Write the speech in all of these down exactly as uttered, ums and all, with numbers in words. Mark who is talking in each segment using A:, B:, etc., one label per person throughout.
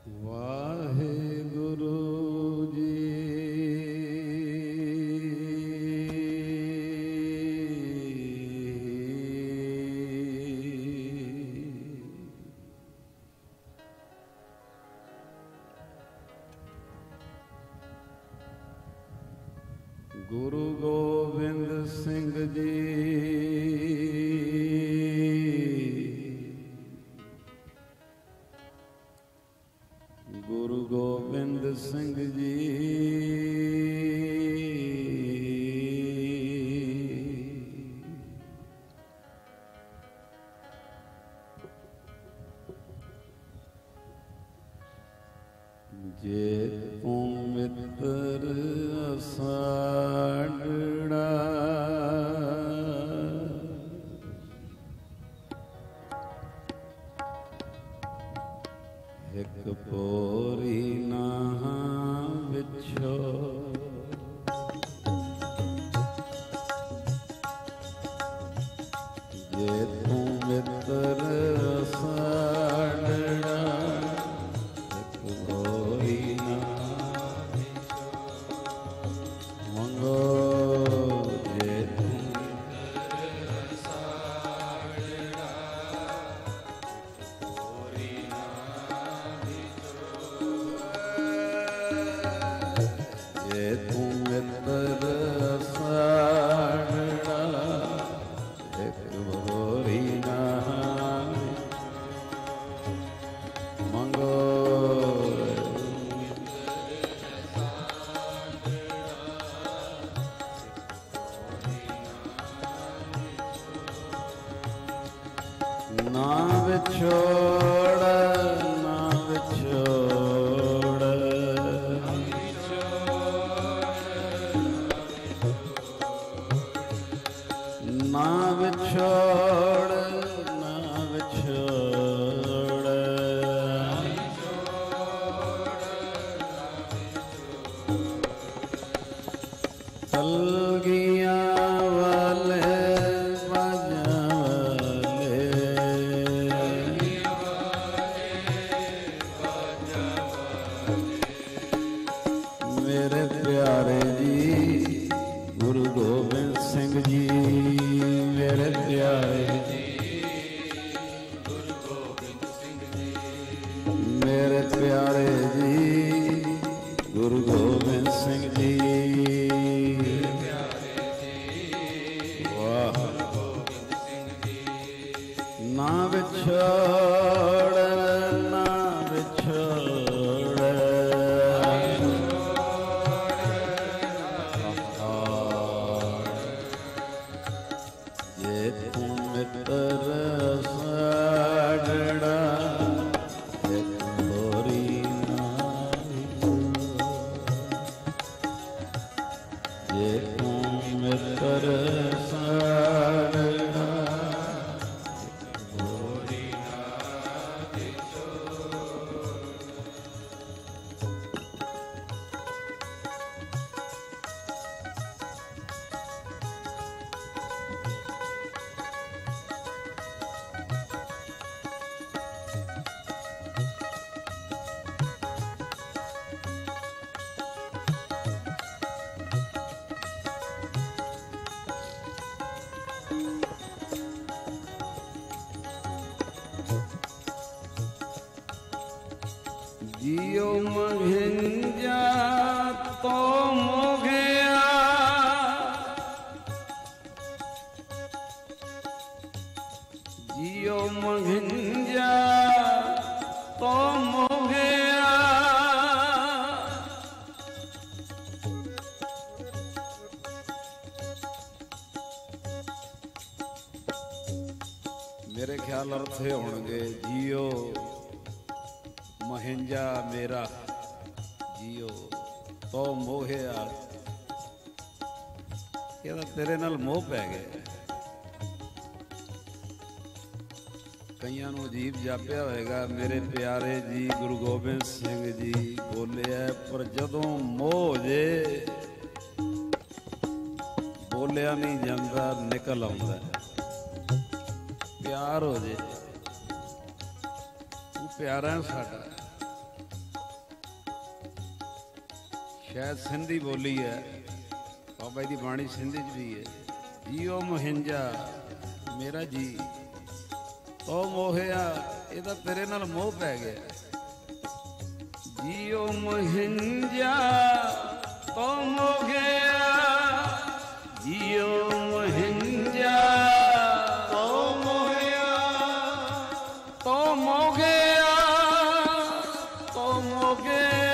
A: ਵਾਹਿਗੁਰੂ ਜੀ। ਗੁਰੂ ਗੋਬਿੰਦ ਸਿੰਘ ਜੀ ਗੁਰੂ ਗੋਬਿੰਦ ਸਿੰਘ ਜੀ ਜੇ ਤੂੰ ਮਿੱਤਰ ਸਾਡੜਾ ਇੱਕ ਪੋਰੀ ਨਾ ਵਿਛੋ ਜੇ ਤੂੰ ਮਿੱਤਰ ਸਾਡੜਾ ਨਾ ਵਿਛੋੜ ਨਾ ਵਿਛੋੜ ਨਾ ਵਿਛੋੜ ਨਾ ਵਿਛੋੜ ਕਲਗੀਆਂ ਵਾਲੇ ਮੇਰੇ ਪਿਆਰੇ ਜੀ ਗੁਰੂ ਗੋਬਿੰਦ ਸਿੰਘ ਜੀ ਮੇਰੇ ਪਿਆਰੇ ਜੀ ਗੁਰੂ ਗੋਬਿੰਦ ਸਿੰਘ ਜੀ ਮੇਰੇ ਪਿਆਰੇ ਜੀ ਗੁਰੂ ਗੋਬਿੰਦ ਸਿੰਘ ਜੀ ਵਾਹ ਗੋਬਿੰਦ ਸਿੰਘ ਜੀ ਨਾ ਵਿਛੋੜ ਨਾ ਵਿਛੋੜ ਜੇ ਤੂੰ ਮਿੱਤਰ ਸਾਡੜਾ ਇੱਕ ਪੋਰੀ ਨਾ ਜੇ ਤੂੰ ਮਿੱਤਰ ਸਾਡੜਾ ਇੱਕ ਪੋਰੀ ਨਾ जियो मघिंजा तो मोघया जियो मघिंजा तो मोघया मेरे ख्याल अर्थ होंगे जियो ਮਹਿੰਜਾ ਮੇਰਾ ਜੀਓ ਤੋ ਮੋਹਿਆ ਇਹਦਾ ਤੇਰੇ ਨਾਲ ਮੋਹ ਪੈ ਗਿਆ। ਕਈਆਂ ਨੂੰ ਅਜੀਬ ਜਾਪਿਆ ਹੋਏਗਾ ਮੇਰੇ ਪਿਆਰੇ ਜੀ ਗੁਰੂ ਗੋਬਿੰਦ ਸਿੰਘ ਜੀ ਬੋਲਿਆ, ਪਰ ਜਦੋਂ ਮੋਹ ਹੋ ਜੇ ਬੋਲਿਆ ਨਹੀਂ ਜਾਂਦਾ, ਨਿਕਲ ਆਉਂਦਾ। ਪਿਆਰ ਹੋ ਜੇ, ਤੂੰ ਪਿਆਰਾ ਸਾਡਾ, शायद सिंधी बोली है, बाबा जी की बाणी सिंधी च भी है। जियो मुहिंजा मेरा जी तो मोहिया, ये तो तेरे नाल मोह पै गया। जियो मुहिंजा तो मोहिया, जियो मुहिंजा तो मोहिया, तो मोहिया, तो मोहिया,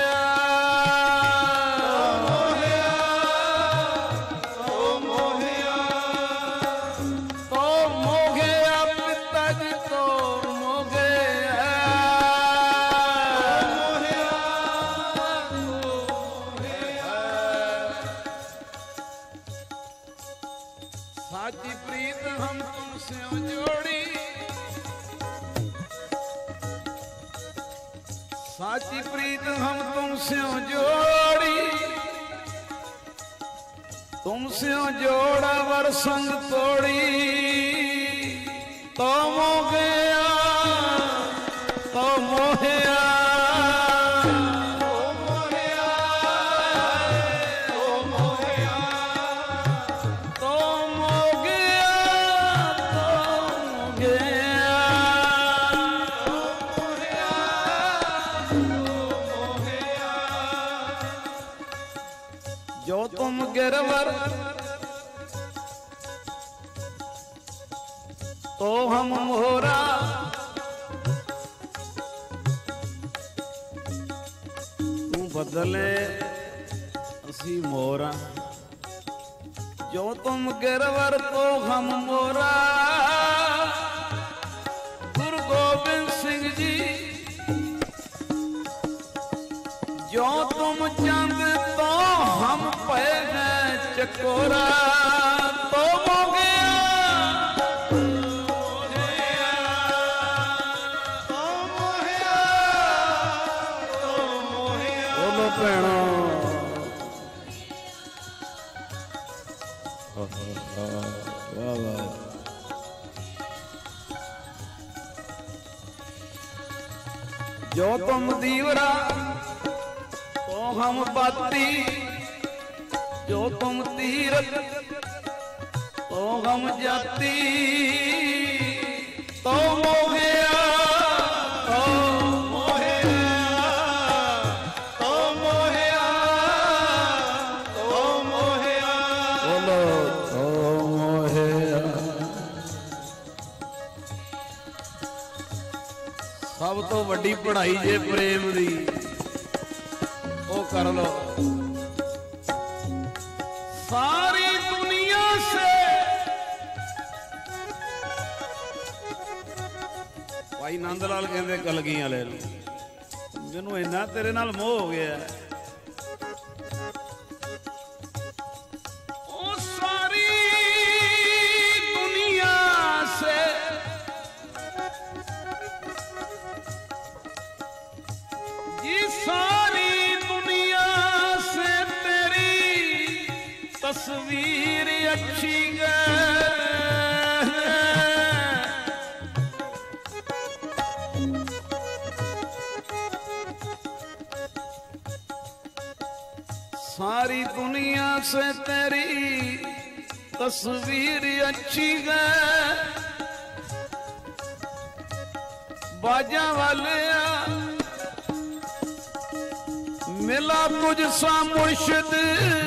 A: साची प्रीत हम तुमसे जोड़ी, साची प्रीत हम तुमसे जोड़ी, तुमसे जोड़ा वर संग तोड़ी, तो मोह गया तो मोहिया, जो तुम गिरवर तो हम मोहरा, तू बदले असी मोहरा। जो तुम गिरवर तो हम मोहरा, गुरु गोबिंद सिंह जी। जो तुम चंद तो हम पे हैं चकोरा, तो हो गया तो मोहिया, तो मोहिया। बोलो भैणो वाह वाह। जो तुम दीवरा तो हम बाती, जो तुम तीरथ तो हम जाती, तो मोहिया, तो मोहिया, तो मोहिया, तो मोहिया। बोलो तो मोहिया। सब तो वड्डी पढ़ाई जे प्रेम दी ओ कर लो। सारी दुनिया से भाई नंद लाल कहते कलगी वाले मैनू इन्ना तेरे नाल मोह हो गया। ओ सारी दुनिया से जी सारी तस्वीर अच्छी गए, सारी दुनिया से तेरी तस्वीर अच्छी गए। बाजा वाले मिला तुझसा मुर्शिद,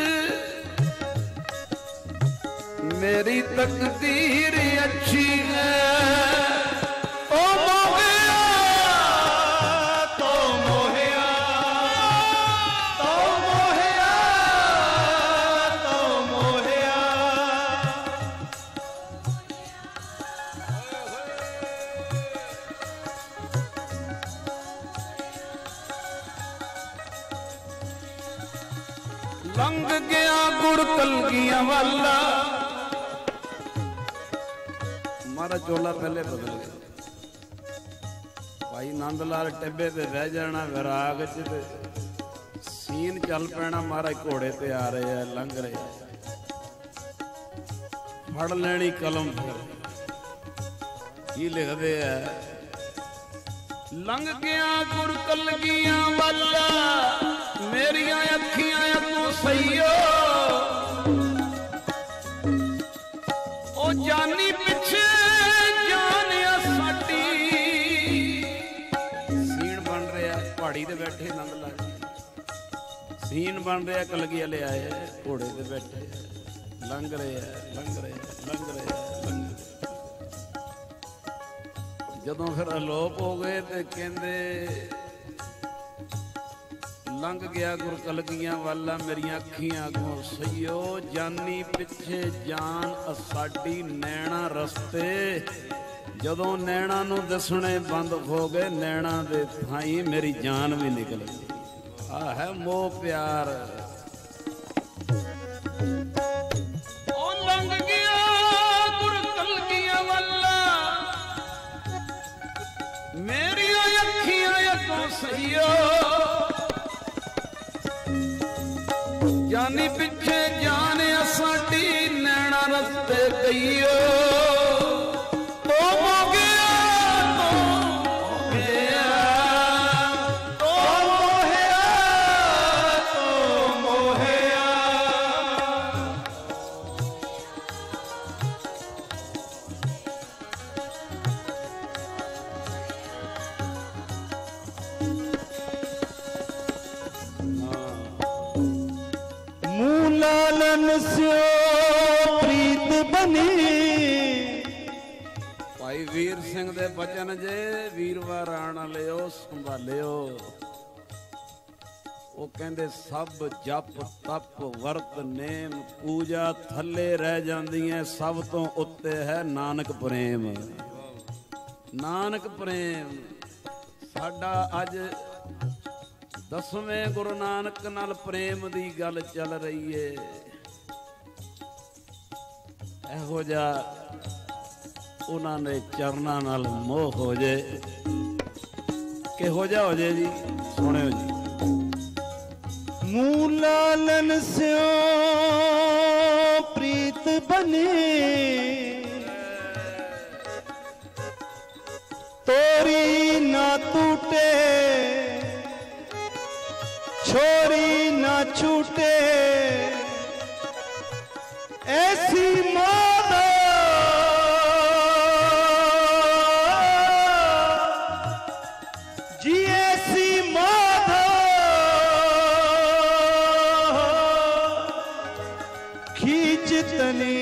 A: मेरी तकदीर अच्छी है। ओ मोहिया, तो मोहिया, तो मोहिया, तो मोहिया। लंघ गया गुड़ कलगियां वाला, हमारा चोला पहले बदल गया। भाई नंद लाल टिब्बे पे बह जाना विराग च, सीन चल पैना। महाराज घोड़े पे आ रहे हैं, लंघ रहे हैं, फड़ लेनी कलम फिर की लिखते है। लंघ गया गुर कलगियां वाला, मेरिया अखियां पहाड़ी ते बैठे नंद लग सीन बन रहा कलगी वाले आए घोड़े ते बैठे लंघ रहे है लंघ रहे लंघ रहे लंघ जदों फिर अलोप हो गए तो कहते लंघ गया गुर कलगियां वाला मेरिया अखियां अगों सईयो जानी पिछे जान साडी नैना रस्ते जदों नैना नूं दसणे बंद हो गए नैना दे थाई मेरी जान भी निकल गई। आ है मोह प्यार ओ लंघ गया गुर कलगियां वाला मेरी अखियां अगों सईयो जानी पिछे जान साडी नैना रस्ते गईओ तो हो गया तो हो गया तो मोहया तो मोहया
B: लालन स्यो प्रीत बनी।
A: भाई वीर सिंह दे बचन जे वीरवार आण लियो संभालियो वो कहंदे सब जप तप वर्त नेम पूजा थले रह जांदी है सब तो उत्ते है नानक प्रेम। नानक प्रेम साडा अज दसवें गुरु नानक नाल प्रेम दी गल चल रही है। एहो जा उन्होंने चरना नाल मोह हो जाए किहो जा हो जाए जी सुनियो जी।
B: मूल लालन स्यो प्रीत बनी तोरी ना टूटे छोरी ना छूटे ऐसी माना जी ऐसी माना खींच तनी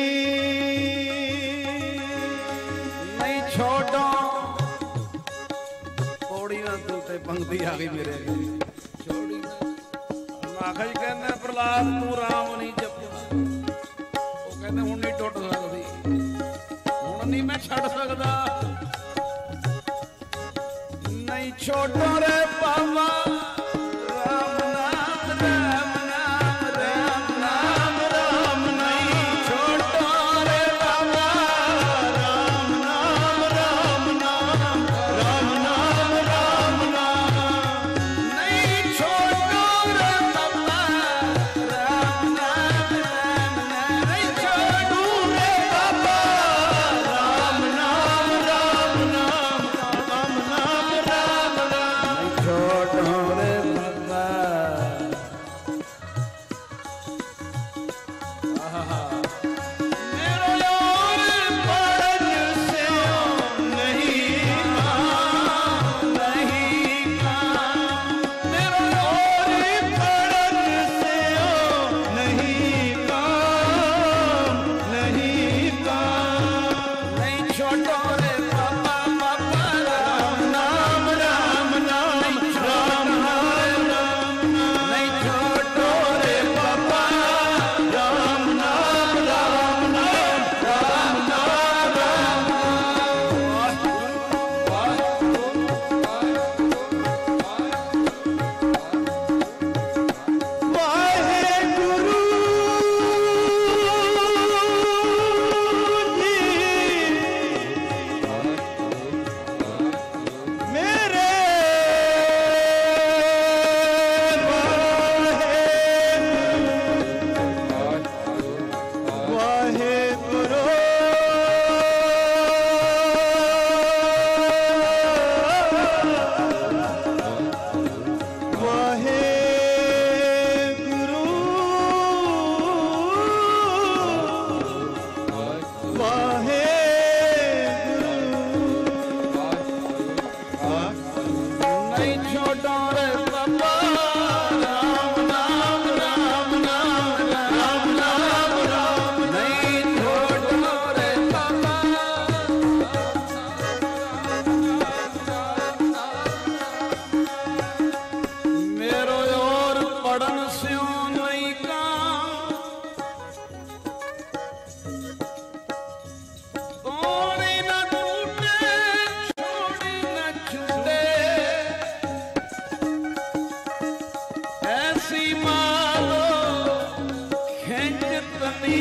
A: नहीं छोड़ो पौड़ी ना तुलते पंक्ति आ गई मेरे आखिर कहने प्रहलाद तू राम नहीं जपदा वो कहने हुण नहीं टुट सकदी हुण नहीं मैं छड़ सकदा नहीं छोटो रे पावा राम नाम राम नाम राम नाम राम नहीं छोटो रे पावा राम नाम राम नाम राम नाम राम नाम नहीं छोटो रे
B: राम नाम राम नाम राम
A: छोड़ो रे बाबा राम नाम राम नाम राम नाम राम नहीं छोड़ो रे बाबा मेरो और पढ़न स्यों नहीं काम तोड़ी न टूटे छोड़ी न छूटे ऐसी मारो खिंच तनी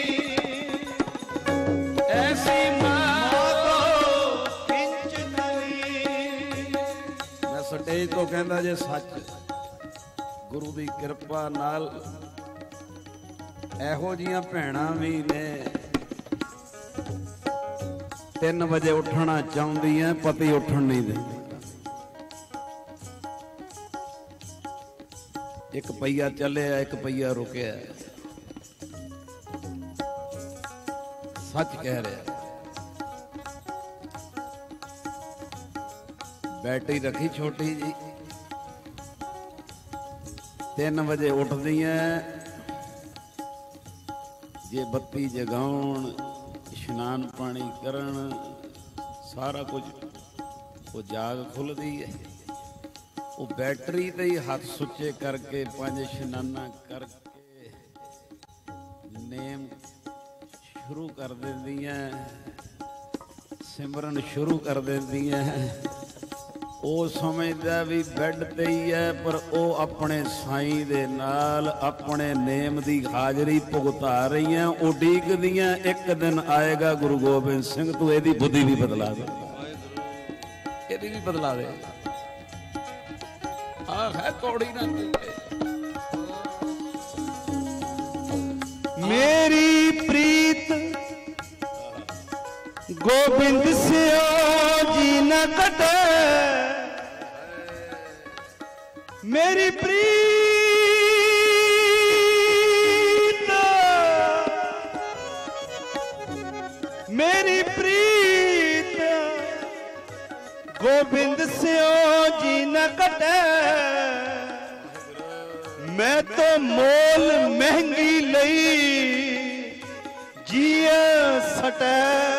A: ऐसी मारो
B: खिंच तनी।
A: मैं स्टेज तो कहंदा जे सच गुरु दी किरपा नाल ਇਹੋ ਜੀਆਂ ਭੈਣਾਂ ਵੀ ਨੇ ਤਿੰਨ ਵਜੇ ਉੱਠਣਾ ਚਾਹੁੰਦੀਆਂ ਪਤੀ ਉੱਠਣ ਨਹੀਂ ਦਿੰਦੇ ਇੱਕ ਪਈਆ ਚੱਲਿਆ ਇੱਕ ਪਈਆ ਰੁਕਿਆ ਸੱਚ ਕਹਿ ਰਿਹਾ ਬੈਟਰੀ ਰੱਖੀ ਛੋਟੀ ਜੀ ਤਿੰਨ ਵਜੇ ਉੱਠਦੀਆਂ ਜੇ ਬੱਤੀ ਜਗਾਉਣ ਇਸ਼ਨਾਨ ਪਾਣੀ ਕਰਨ ਸਾਰਾ ਕੁਝ ਉਹ ਜਾਗ ਖੁੱਲਦੀ ਹੈ ਉਹ ਬੈਟਰੀ ਤੇ ਹੀ ਹੱਥ ਸੁੱਚੇ ਕਰਕੇ ਪੰਜ ਇਸ਼ਨਾਨਾਂ ਕਰਕੇ ਨੇਮ ਸ਼ੁਰੂ ਕਰ ਦਿੰਦੀਆਂ ਸਿਮਰਨ ਸ਼ੁਰੂ ਕਰ ਦਿੰਦੀਆਂ ਉਹ ਸਮਝਦਾ ਵੀ ਬੈੱਡ ਤੇ ਹੀ ਹੈ ਪਰ ਉਹ ਆਪਣੇ ਸਾਈਂ ਦੇ ਨਾਲ ਆਪਣੇ ਨੇਮ ਦੀ ਹਾਜ਼ਰੀ ਭੁਗਤਾ ਰਹੀਆਂ ਉਡੀਕਦੀਆਂ ਇੱਕ ਦਿਨ ਆਏਗਾ ਗੁਰੂ ਗੋਬਿੰਦ ਸਿੰਘ ਤੂੰ ਇਹਦੀ ਬੁੱਧੀ ਵੀ ਬਦਲਾ ਦੇ ਇਹਦੀ ਵੀ ਬਦਲਾ ਦੇ ਆਹ ਹੈ ਕੌੜੀ ਨਾ
B: मेरी प्रीत गोविंद से जी न कटे मेरी प्रीत मेरी प्रीत गोविंद से जी न कटे मैं तो मोल महंगी लई जिया सटे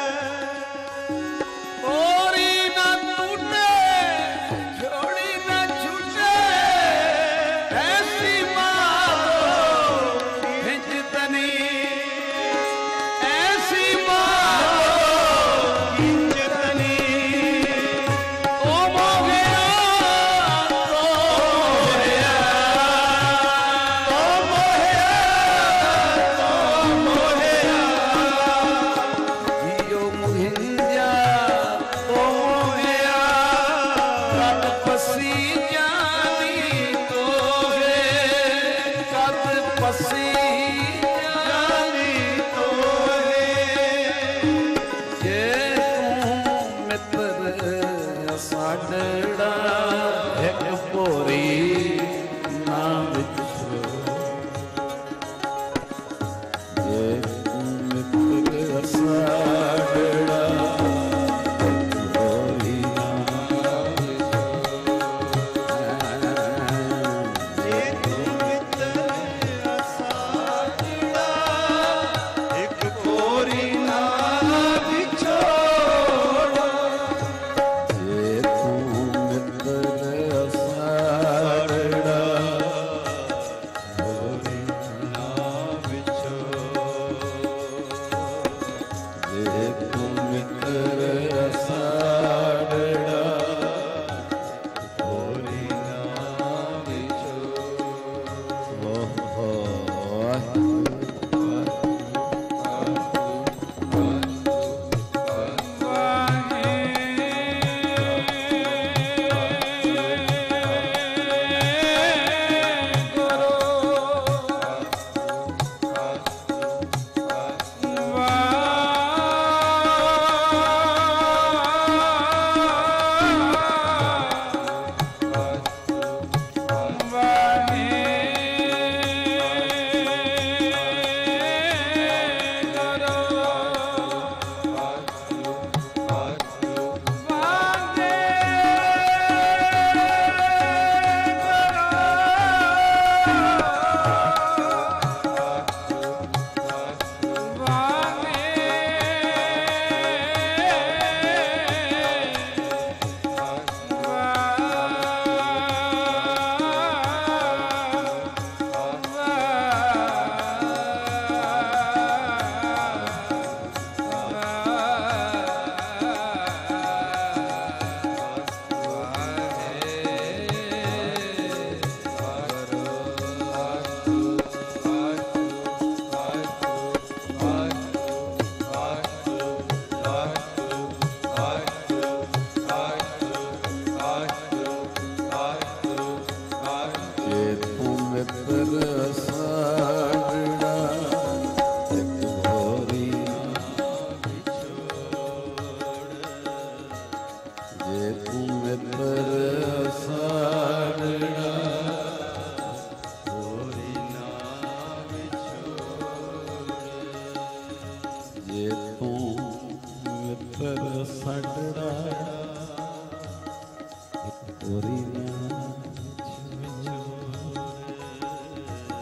A: कोरी ना टूटे छोड़ी ना छूटे ऐसी मारो खिंच तनी ऐसी मारो खिंच तनी ओ मोहिया तो मोहिया तो मोहिया तो मोहिया जियो मुहिंजा तो मोहिया कद पसी जानी तो है कद पसी जानी तो है जे तू मित्र साडड़ा एक भोरी ना विछो जे तू मित्र साडड़ा एक भोरी ना
B: जे तू मित्र साडड़ा एक कोरी ना विछोड़
A: जे तू मित्र साडड़ा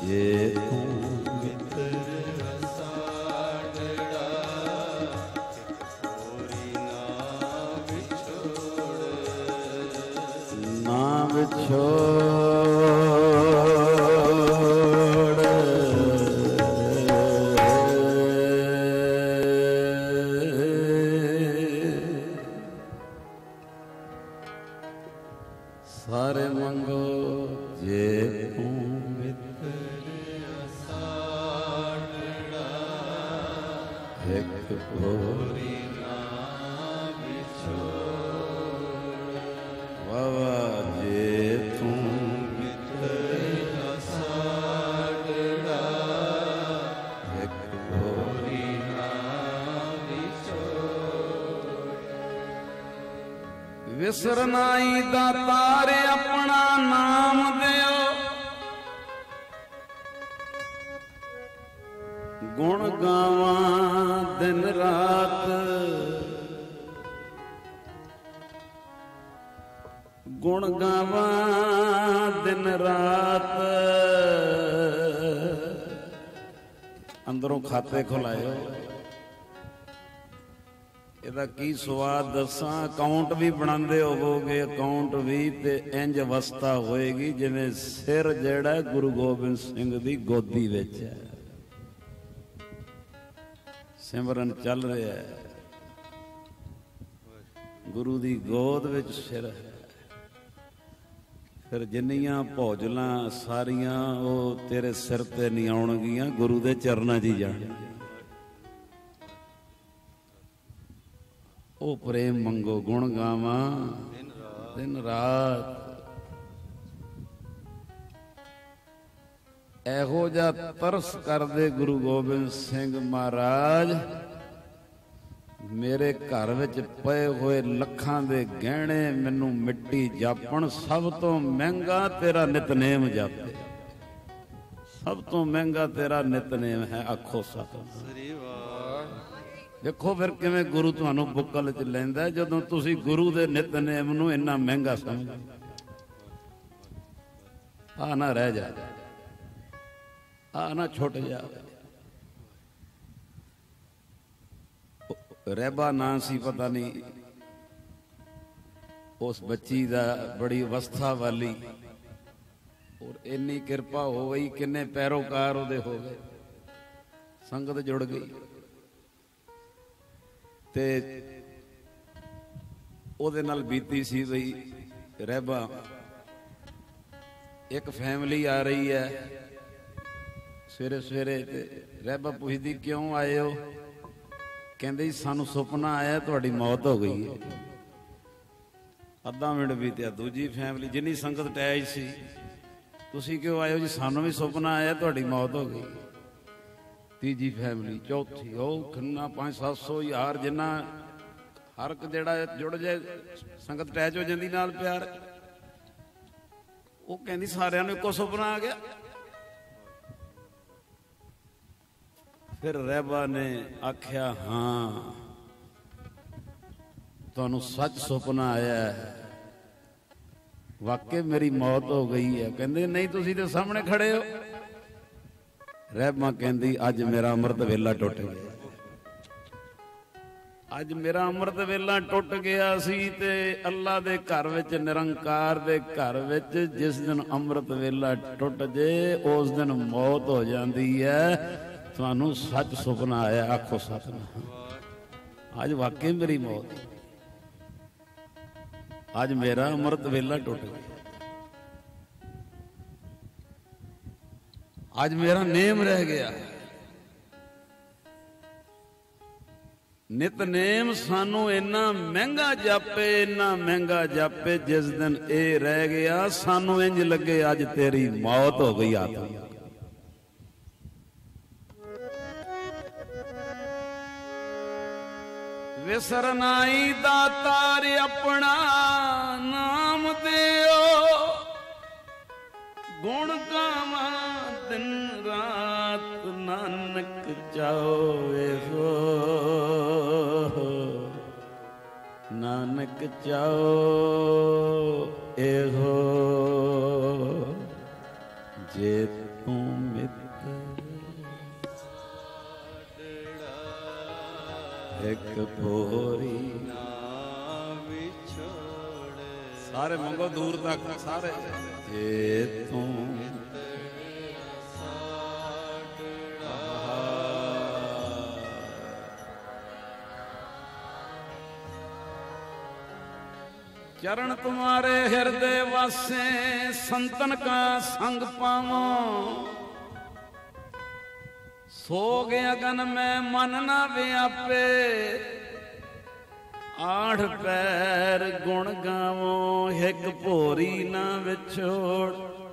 A: ਜੇ ਤੂੰ ਵਿਛੋੜ ਸਾਰੇ ਮੰਗੋ ਜੇ ਤੂੰ ਮਿੱਤਰ ਅਸਾੜੜਾ ਇੱਕ ਹੋਰੀ ਨਾ ਵਿਛੋੜ ਵਾਵਾ ਵਿਸਰ ਨਾਈ ਦਾਤਾਰ ਆਪਣਾ ਨਾਮ ਦਿਓ ਗੁਣ ਗਾਵਾਂ ਦਿਨ ਰਾਤ ਗੁਣ ਗਾਵਾਂ ਦਿਨ ਰਾਤ ਅੰਦਰੋਂ ਖਾਤੇ ਖੁਲਾਇਓ ਇਹਦਾ ਕੀ ਸਵਾਦ ਦੱਸਾਂ ਅਕਾਊਂਟ ਵੀ ਬਣਾਉਂਦੇ ਹੋਵੋਗੇ ਅਕਾਊਂਟ ਵੀ ਤੇ ਇੰਜ ਅਵਸਥਾ ਹੋਏਗੀ ਜਿਵੇਂ ਸਿਰ ਜਿਹੜਾ ਗੁਰੂ ਗੋਬਿੰਦ ਸਿੰਘ ਦੀ ਗੋਦੀ ਵਿੱਚ ਹੈ ਸਿਮਰਨ ਚੱਲ ਰਿਹਾ ਹੈ ਗੁਰੂ ਦੀ ਗੋਦ ਵਿੱਚ ਸਿਰ ਹੈ ਫਿਰ ਜਿੰਨੀਆਂ ਭੌਜਲਾਂ ਸਾਰੀਆਂ ਉਹ ਤੇਰੇ ਸਿਰ ਤੇ ਨਹੀਂ ਆਉਣਗੀਆਂ ਗੁਰੂ ਦੇ ਚਰਨਾਂ 'ਚ ਹੀ ਜਾਣਗੀਆਂ ਉਹ ਪ੍ਰੇਮ ਮੰਗੋ ਗੁਣ ਗਾਵਾਂ ਦਿਨ ਰਾਤ ਇਹੋ ਜਿਹਾ ਤਰਸ ਕਰਦੇ ਗੁਰੂ ਗੋਬਿੰਦ ਸਿੰਘ ਮਹਾਰਾਜ ਮੇਰੇ ਘਰ ਵਿੱਚ ਪਏ ਹੋਏ ਲੱਖਾਂ ਦੇ ਗਹਿਣੇ ਮੈਨੂੰ ਮਿੱਟੀ ਜਾਪਣ ਸਭ ਤੋਂ ਮਹਿੰਗਾ ਤੇਰਾ ਨਿਤਨੇਮ ਜਾਪੇ ਸਭ ਤੋਂ ਮਹਿੰਗਾ ਤੇਰਾ ਨਿਤਨੇਮ ਹੈ ਆਖੋ ਸਤਿ ਦੇਖੋ ਫਿਰ ਕਿਵੇਂ ਗੁਰੂ ਤੁਹਾਨੂੰ ਬੁੱਕਲ ਚ ਲੈਂਦਾ ਜਦੋਂ ਤੁਸੀਂ ਗੁਰੂ ਦੇ ਨਿਤਨੇਮ ਨੂੰ ਇੰਨਾ ਮਹਿੰਗਾ ਸਮਝਦੇ ਆ ਨਾ ਰਹਿ ਜਾ ਆ ਨਾ ਛੁੱਟ ਜਾ ਰਹਿਬਾ ਨਾਂ ਸੀ ਪਤਾ ਨਹੀਂ ਉਸ ਬੱਚੀ ਦਾ ਬੜੀ ਅਵਸਥਾ ਵਾਲੀ ਔਰ ਇੰਨੀ ਕਿਰਪਾ ਹੋ ਗਈ ਕਿੰਨੇ ਪੈਰੋਕਾਰ ਉਹਦੇ ਹੋ ਗਏ ਸੰਗਤ ਜੁੜ ਗਈ ਤੇ ਉਹਦੇ ਨਾਲ ਬੀਤੀ ਸੀ ਬਈ ਰਹਿਬਾ ਇੱਕ ਫੈਮਿਲੀ ਆ ਰਹੀ ਹੈ ਸਵੇਰੇ ਸਵੇਰੇ ਤੇ ਰਹਿਬਾ ਪੁੱਛਦੀ ਕਿਉਂ ਆਏ ਹੋ ਕਹਿੰਦੇ ਸਾਨੂੰ ਸੁਪਨਾ ਆਇਆ ਤੁਹਾਡੀ ਮੌਤ ਹੋ ਗਈ ਹੈ ਅੱਧਾ ਮਿੰਟ ਬੀਤਿਆ ਦੂਜੀ ਫੈਮਿਲੀ ਜਿੰਨੀ ਸੰਗਤ ਅਟੈਚ ਸੀ ਤੁਸੀਂ ਕਿਉਂ ਆਏ ਹੋ ਜੀ ਸਾਨੂੰ ਵੀ ਸੁਪਨਾ ਆਇਆ ਤੁਹਾਡੀ ਮੌਤ ਹੋ ਗਈ ਤੀਜੀ ਫੈਮਿਲੀ ਚੌਥੀ ਉਹ ਕਿੰਨਾ ਪੰਜ ਸੱਤ ਸੌ ਹਜ਼ਾਰ ਜਿੰਨਾ ਹਰ ਇੱਕ ਜਿਹੜਾ ਜੁੜ ਜਾਏ ਸੰਗਤ ਅਟੈਚ ਹੋ ਜਾਂਦੀ ਨਾਲ ਪਿਆਰ ਉਹ ਕਹਿੰਦੀ ਸਾਰਿਆਂ ਨੂੰ ਇੱਕੋ ਸੁਪਨਾ ਆ ਗਿਆ ਫਿਰ ਰਹਿਬਾ ਨੇ ਆਖਿਆ ਹਾਂ ਤੁਹਾਨੂੰ ਸੱਚ ਸੁਪਨਾ ਆਇਆ ਵਾਕਈ ਮੇਰੀ ਮੌਤ ਹੋ ਗਈ ਹੈ ਕਹਿੰਦੇ ਨਹੀਂ ਤੁਸੀਂ ਤੇ ਸਾਹਮਣੇ ਖੜੇ ਹੋ ਰਹਿਬਾ ਕਹਿੰਦੀ ਅੱਜ ਮੇਰਾ ਅੰਮ੍ਰਿਤ ਵੇਲਾ ਟੁੱਟ ਗਿਆ ਅੱਜ ਮੇਰਾ ਅੰਮ੍ਰਿਤ ਵੇਲਾ ਟੁੱਟ ਗਿਆ ਸੀ ਤੇ ਅੱਲਾ ਦੇ ਘਰ ਵਿੱਚ ਨਿਰੰਕਾਰ ਦੇ ਘਰ ਵਿੱਚ ਜਿਸ ਦਿਨ ਅੰਮ੍ਰਿਤ ਵੇਲਾ ਟੁੱਟ ਜੇ ਉਸ ਦਿਨ ਮੌਤ ਹੋ ਜਾਂਦੀ ਹੈ ਤੁਹਾਨੂੰ ਸੱਚ ਸੁਪਨਾ ਆਇਆ ਆਖੋ ਸਤਿਨਾਮ ਅੱਜ ਵਾਕਈ ਮੇਰੀ ਮੌਤ ਅੱਜ ਮੇਰਾ ਅੰਮ੍ਰਿਤ ਵੇਲਾ ਟੁੱਟ ਗਿਆ ਅੱਜ ਮੇਰਾ ਨੇਮ ਰਹਿ ਗਿਆ ਨਿਤਨੇਮ ਸਾਨੂੰ ਇੰਨਾ ਮਹਿੰਗਾ ਜਾਪੇ ਇੰਨਾ ਮਹਿੰਗਾ ਜਾਪੇ ਜਿਸ ਦਿਨ ਇਹ ਰਹਿ ਗਿਆ ਸਾਨੂੰ ਇੰਜ ਲੱਗੇ ਅੱਜ ਤੇਰੀ ਮੌਤ ਹੋ ਗਈ ਆਤਮਾ ਵਿਸਰ ਨਾਈ ਦਾਤਾਰ ਆਪਣਾ ਨਾਮ ਦਿਓ ਗੁਣ ਗਾਵਾਂ ਦਿਨ ਰਾਤ ਨਾਨਕ ਚਾਹੇ ਹੋ ਨਾਨਕ ਚਾਹੋ ਇਹੋ ਜੇ ਤੂੰ ਭੋਰੀ ਨਾ ਵਿਛੋੜ। ਸਾਰੇ ਮੰਗੋ ਦੂਰ ਤੱਕ ਸਾਰੇ। ਜੇ ਤੂੰ चरण तुम्हारे हृदय वासे संतन का संग पावो। सोग अगन में मन ना व्यापे आठ पैर गुण गावो। एक भोरी ना विछोड़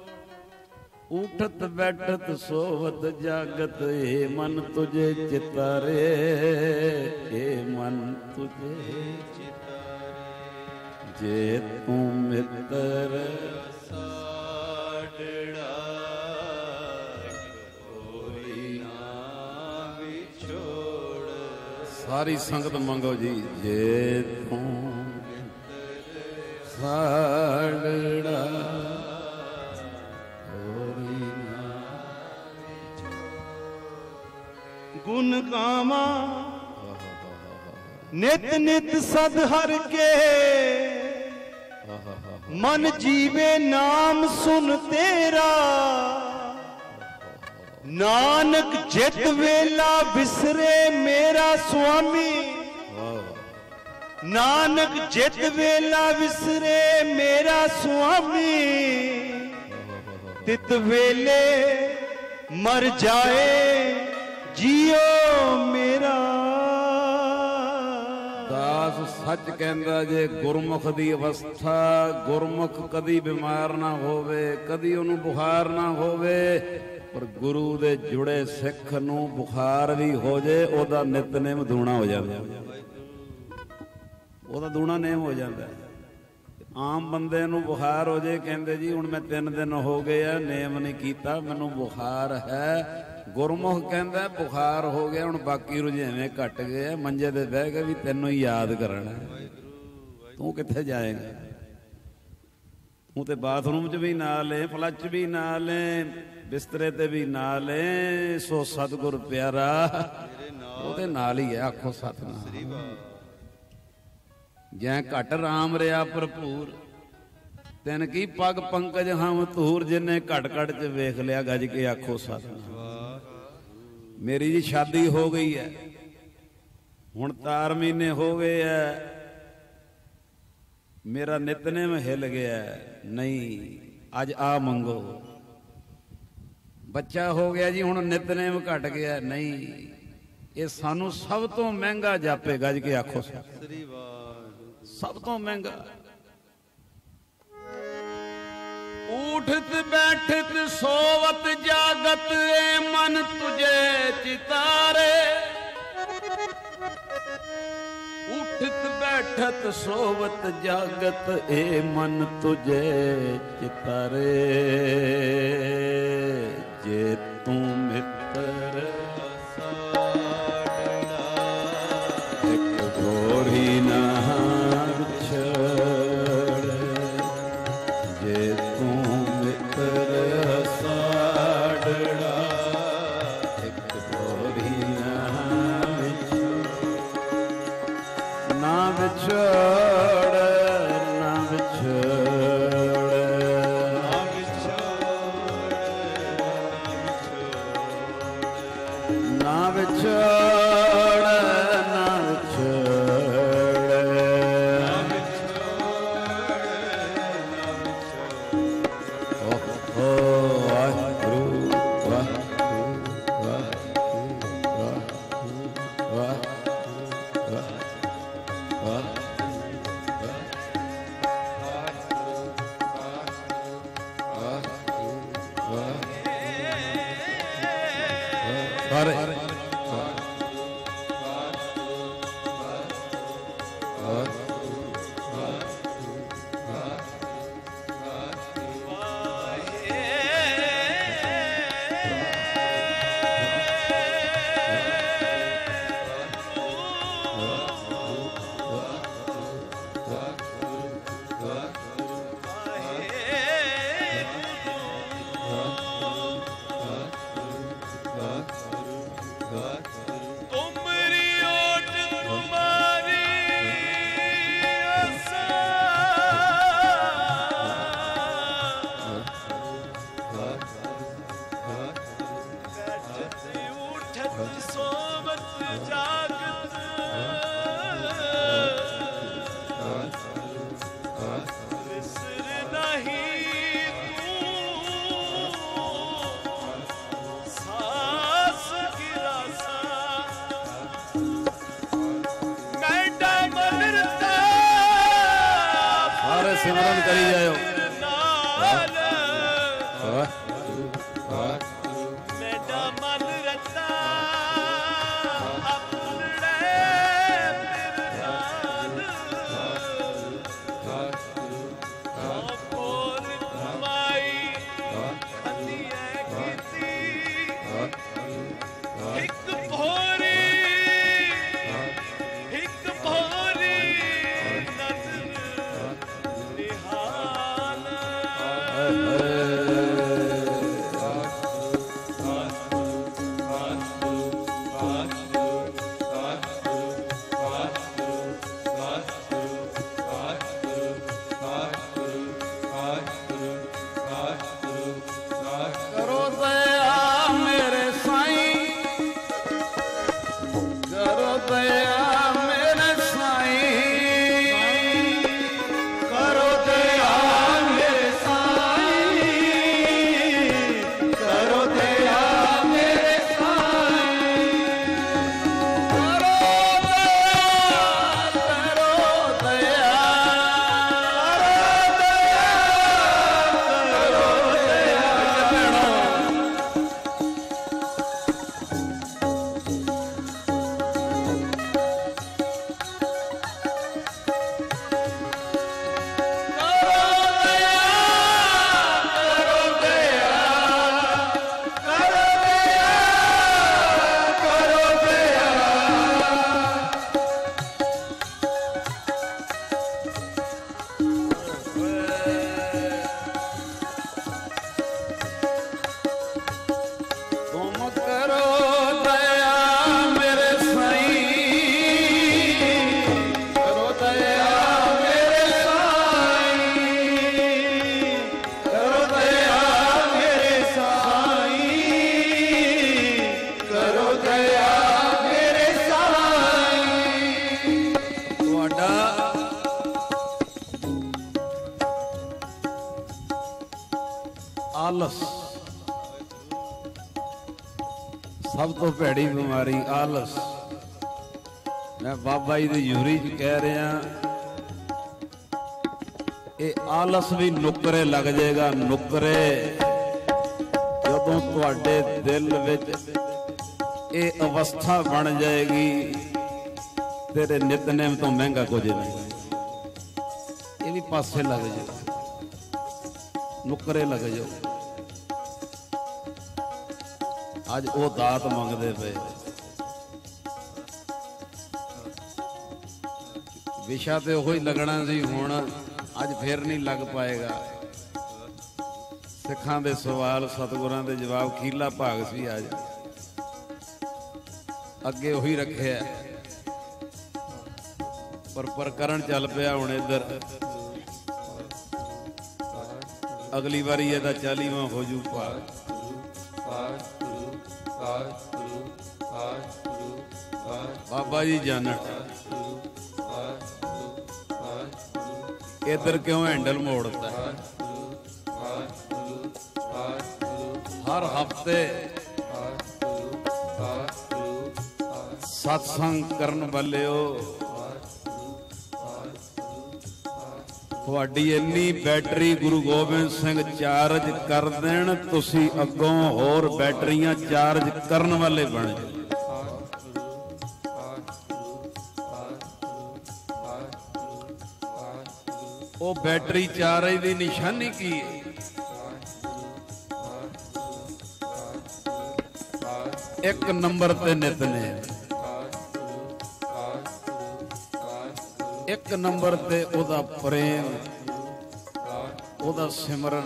A: उठत बैठत सोवत जागत। हे मन तुझे चितारे हे मन तुझे जे तू मित्र साडड़ा कोई ना विछोड़। सारी संगत मंगो जी। जे तू साडड़ा कोई ना
B: गुण गावा नित नित सद हर के। मन जीवे नाम सुन तेरा। नानक जित वेला बिसरे मेरा स्वामी। नानक जित वेला विसरे मेरा स्वामी। तित वेले मर जाए जियो मेरा।
A: दास सच कहंदा जे गुरमुख दी अवस्था। गुरमुख कदी बीमार ना होवे कदी ओनू बुखार ना होवे। पर गुरु दे जुड़े सिख नू बुखार भी हो जाए ओदा नितनेम दूना हो जाता। ओदा दूना नेम हो जाता। आम बंदे नू बुखार हो जाए कहंदे जी हुण मैं तीन दिन हो गए आ नेम नहीं कीता मैनू बुखार है। गुरमुख कहंदा बुखार हो गया हुण बाकी रुझेवें घट गए मंजे ते बह के भी तैनू ही याद करना। तू कित्थे जाएगा? तू ते बाथरूम च भी नाल है फ्लच भी नाल है बिस्तरे ते भी नाल है। सो सतगुर प्यारा ओहदे नाल ही है। आखो सतनाम। जै घट राम रहा भरपूर तिन की पग पंकज हम धूर। जिन्हें घट घट च वेख लिया गज के आखो सतनाम। मेरी जी शादी हो गई है हुण तार महीने हो गए है। मेरा नितनेम हिल गया नहीं अज आ मंगो। बच्चा हो गया जी हुण नितनेम घट गया नहीं। ये सानू सब तो महंगा जापे गज के आखो सब तो महंगा। उठत बैठत सोवत जागत ए मन तुझे चितारे। उठत बैठत सोवत जागत ए मन तुझे चितारे। जे तू मित्र साडड़ा एक भोरी ना ਸਿਮਰਨ ਕਰੀ ਜਾਇਓ।
B: ਮੇਰਾ ਮਨ ਰਤਾ
A: ਆਲਸ ਸਭ ਤੋਂ ਭੈੜੀ ਬਿਮਾਰੀ ਆਲਸ। ਮੈਂ ਬਾਬਾ ਜੀ ਦੀ ਯੂਰੀ ਚ ਕਹਿ ਰਿਹਾ, ਇਹ ਆਲਸ ਵੀ ਨੁਕਰੇ ਲੱਗ ਜਾਏਗਾ। ਨੁਕਰੇ ਜਦੋਂ ਤੁਹਾਡੇ ਦਿਲ ਵਿੱਚ ਇਹ ਅਵਸਥਾ ਬਣ ਜਾਏਗੀ, ਤੇਰੇ ਨਿਤਨੇਮ ਤੋਂ ਮਹਿੰਗਾ ਕੁਝ ਨਹੀਂ। ਇਹ ਵੀ ਪਾਸੇ ਲੱਗ ਜਾਓ, ਨੁਕਰੇ ਲੱਗ ਜਾਓ। ਅੱਜ ਉਹ ਦਾਤ ਮੰਗਦੇ ਪਏ। ਵਿਸ਼ਾ ਤੇ ਉਹੀ ਲੱਗਣਾ ਸੀ, ਹੁਣ ਅੱਜ ਫੇਰ ਨਹੀਂ ਲੱਗ ਪਾਏਗਾ। ਸਿੱਖਾਂ ਦੇ ਸਵਾਲ, ਸਤਿਗੁਰਾਂ ਦੇ ਜਵਾਬ, ਖੀਲਾ ਭਾਗ ਸੀ ਅੱਜ। ਅੱਗੇ ਉਹੀ ਰੱਖਿਆ, ਪਰ ਪ੍ਰਕਰਨ ਚੱਲ ਪਿਆ ਹੁਣ ਇੱਧਰ। ਅਗਲੀ ਵਾਰੀ ਇਹਦਾ ਚਾਲੀਵਾਂ ਹੋ ਜੂ ਭਾਗ। ਬਾਬਾ ਜੀ ਜਾਣਨ ਇੱਧਰ ਕਿਉਂ ਹੈਂਡਲ ਮੋੜਦਾ। ਹਰ ਹਫਤੇ ਸਤਸੰਗ ਕਰਨ ਵਾਲਿਓ, ਤੁਹਾਡੀ ਇੰਨੀ ਬੈਟਰੀ ਗੁਰੂ ਗੋਬਿੰਦ ਸਿੰਘ ਚਾਰਜ ਕਰ ਦੇਣ, ਤੁਸੀਂ ਅੱਗੋਂ ਹੋਰ ਬੈਟਰੀਆਂ ਚਾਰਜ ਕਰਨ ਵਾਲੇ ਬਣ ਜਾਓ। ਉਹ ਬੈਟਰੀ ਚਾਰਜ ਦੀ ਨਿਸ਼ਾਨੀ ਕੀ ਹੈ? ਇੱਕ ਨੰਬਰ ਤੇ ਨਿਤਨੇਮ, ਇੱਕ ਨੰਬਰ ਤੇ ਉਹਦਾ ਪ੍ਰੇਮ, ਉਹਦਾ ਸਿਮਰਨ।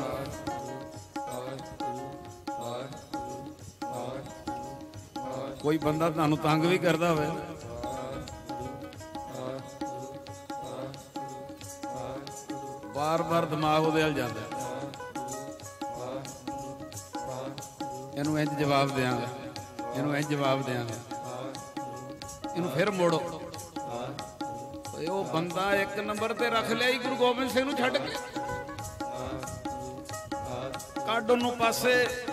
A: ਕੋਈ ਬੰਦਾ ਤੁਹਾਨੂੰ ਤੰਗ ਵੀ ਕਰਦਾ ਹੋਵੇ, ਬਾਰ ਬਾਰ ਦਿਮਾਗ ਉਹਦੇ ਵੱਲ ਜਾਂਦਾ, ਇਹਨੂੰ ਇੰਝ ਜਵਾਬ ਦਿਆਂਗਾ, ਇਹਨੂੰ ਇੰਝ ਜਵਾਬ ਦਿਆਂਗਾ, ਇਹਨੂੰ ਫਿਰ ਮੋੜੋ। ਉਹ ਬੰਦਾ ਇੱਕ ਨੰਬਰ ਤੇ ਰੱਖ ਲਿਆ ਹੀ ਗੁਰੂ ਗੋਬਿੰਦ ਸਿੰਘ ਨੂੰ ਛੱਡ ਕੇ। ਕੱਢ ਉਹਨੂੰ ਪਾਸੇ।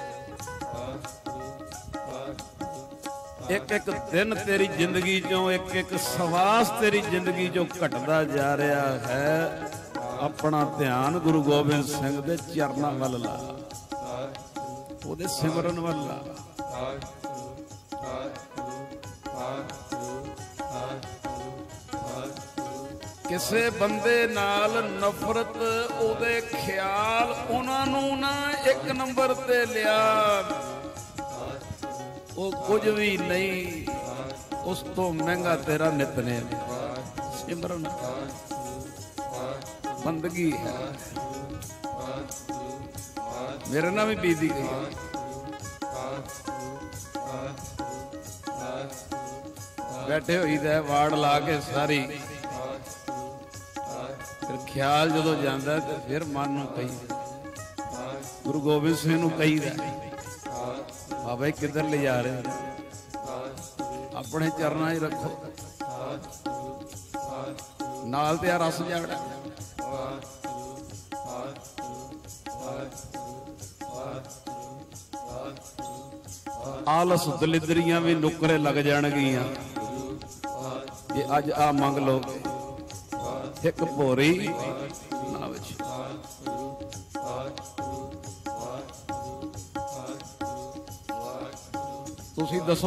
A: ਇੱਕ ਇੱਕ ਦਿਨ ਤੇਰੀ ਜ਼ਿੰਦਗੀ ਚੋਂ, ਇੱਕ ਇੱਕ ਸਵਾਸ ਤੇਰੀ ਜ਼ਿੰਦਗੀ ਚੋਂ ਘਟਦਾ ਜਾ ਰਿਹਾ ਹੈ। अपना ध्यान गुरु गोबिंद सिंह दे चरनां वल ला, ओहदे सिमरन वल ला। किसे बंदे नाल नफरत, ओहदे ख्याल, उन्हां नूं ना एक नंबर ते लिया, वो कुछ भी नहीं, उस तो महंगा तेरा नितनेम सिमरन बंदगी है। मेरे नाल भी बीती गई, बैठे हुई दे वाड़ ला के सारी, फिर ख्याल जो जाता तो फिर मन नूं कही, गुरु गोबिंद सिंह नूं कही बाबा किधर ले जा रहे, अपने चरना ही रखो, नाल ते रस जाड़ा। आलस दलिदरियां भी नुकरे लग जाणगियां, ये अज आ मंग लो एक भोरी ना विच। तुसी दसो,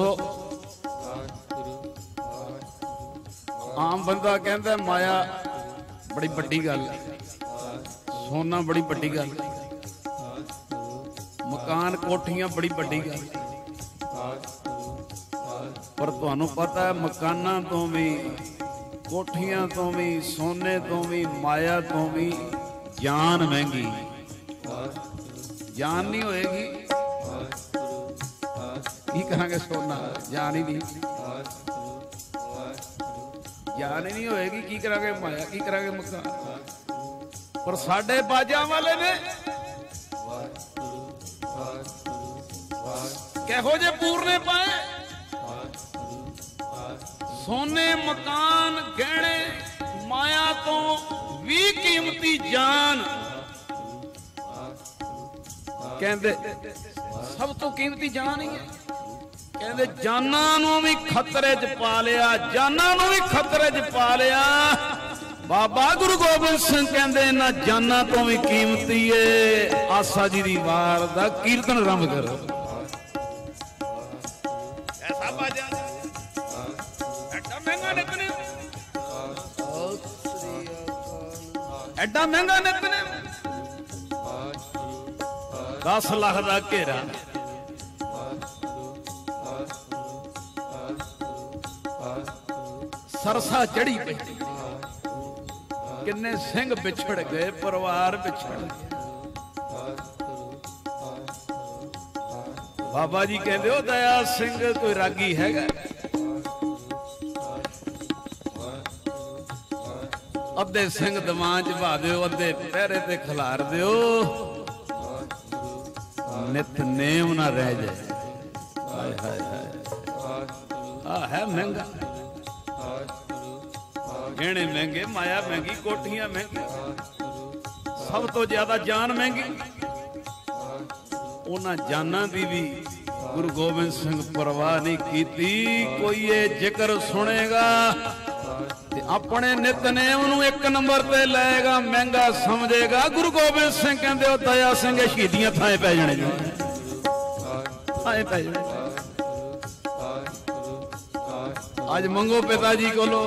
A: आम बंदा कहता माया बड़ी वड्डी गल, सोना बड़ी वड्डी गल, मकान कोठियां बड़ी वड्डी गल, पर तुहानू पता है मकाना तो भी, कोठियां तो भी, सोने तो भी, माया तो भी जान महंगी। जान नहीं होएगी की करांगे, सोना जान ही नहीं, जान ही नहीं होएगी की करांगे, माया की करांगे, मकान। पर साडे बाजा वाले ने कहो जे पूरने पाए, सोने, मकान, गहने, माया तो भी कीमती जान, कहते सब तो कीमती जान ही है। कहते जाना नू भी खतरे च पा लिया, जाना नू भी खतरे च पा लिया। बाबा गुरु गोबिंद सिंह कहते इन्हां जाना तो भी कीमती है आसा जी दी वार दा कीर्तन आरंभ करो। ऐसा बाजा एडा महंगा नितने, दस लाख का घेरा, सरसा चढ़ी पई, किन्ने सिंह बिछड़ गए, परिवार बिछड़ गए। बाबा जी कहते हो दया सिंह कोई रागी हैगा, अद्धे सिंह दमां च पा दिओ, अद्धे पहरे ते खिलार दिओ, नितनेम ना रह जाए। हाय हाय हाय, आ है महंगा, गहने महंगे, माया महंगी, कोठियां महंगी, सब तो ज्यादा जान महंगी। उन्हां जाना दी भी गुरु गोबिंद सिंह परवाह नहीं कीती। कोई ये जिक्र सुनेगा अपने नितनेम नूं एक नंबर पे लाएगा, महंगा समझेगा। गुरु गोबिंद सिंह कहते हो दया सिंह शहीदियां थाए पै जाने, थाए पै जाने। अज मंगो पिताजी कोलो,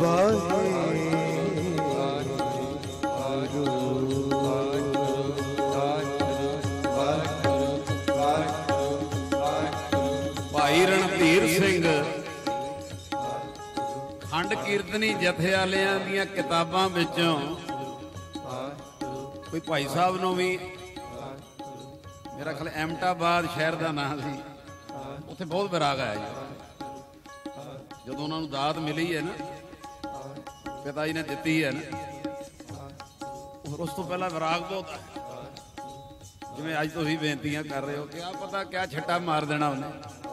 A: ਭਾਈ ਰਣਧੀਰ ਸਿੰਘ ਖੰਡ ਕੀਰਤਨੀ ਜਥੇ ਵਾਲਿਆਂ ਦੀਆਂ ਕਿਤਾਬਾਂ ਵਿੱਚੋਂ ਕੋਈ ਭਾਈ ਸਾਹਿਬ ਨੂੰ ਵੀ, ਮੇਰਾ ਖਿਆਲ ਅਹਿਮਦਾਬਾਦ ਸ਼ਹਿਰ ਦਾ ਨਾਂ ਸੀ, ਉੱਥੇ ਬਹੁਤ ਵਿਰਾਗ ਆਇਆ ਜੀ। ਜਦੋਂ ਉਹਨਾਂ ਨੂੰ ਦਾਤ ਮਿਲੀ ਹੈ ਨਾ, ਪਿਤਾ ਜੀ ਨੇ ਦਿੱਤੀ ਹੈ ਨਾ, ਉਸ ਤੋਂ ਪਹਿਲਾਂ ਵਿਰਾਗ ਬਹੁਤ ਹੈ। ਜਿਵੇਂ ਅੱਜ ਤੁਸੀਂ ਬੇਨਤੀਆਂ ਕਰ ਰਹੇ ਹੋ ਕਿ ਆ ਪਤਾ ਕਿਆ ਛੱਟਾ ਮਾਰ ਦੇਣਾ ਉਹਨੇ,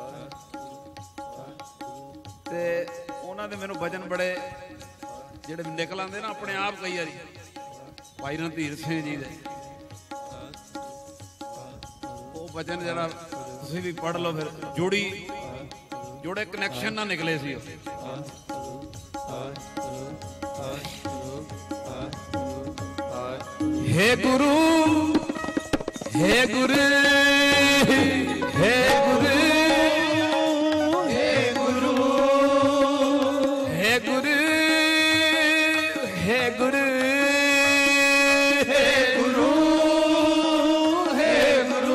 A: ਤੇ ਉਹਨਾਂ ਦੇ ਮੈਨੂੰ ਵਚਨ ਬੜੇ ਜਿਹੜੇ ਨਿਕਲ ਆਉਂਦੇ ਨਾ ਆਪਣੇ ਆਪ ਕਈ ਵਾਰੀ, ਭਾਈ ਰਣਧੀਰ ਸਿੰਘ ਜੀ ਦੇ ਉਹ ਵਚਨ ਜਿਹੜਾ ਤੁਸੀਂ ਵੀ ਪੜ੍ਹ ਲਓ, ਫਿਰ ਜੋੜੀ ਜੋੜੇ ਕਨੈਕਸ਼ਨ ਨਾਲ ਨਿਕਲੇ ਸੀ ਉਹ। हे गुरु हे गुरु हे गुरु हे गुरु हे गुरु हे गुरु हे गुरु हे गुरु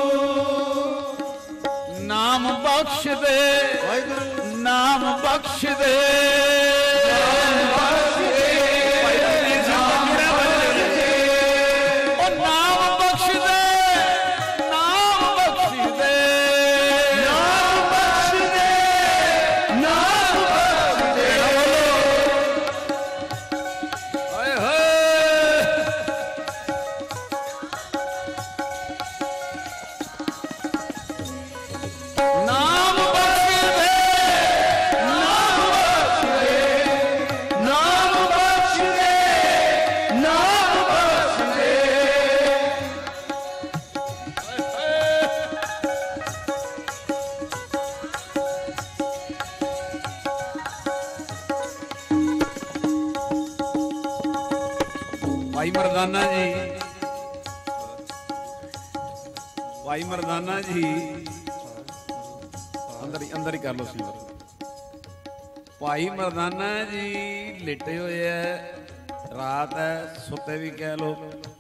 A: नाम बख्श दे नाम बख्श दे भाई मर्दाना जी भाई मर्दाना जी अंदर ही अंदर ही कर लो सी। भाई मर्दाना जी लेटे हुए है, रात है, सुते भी कह लो,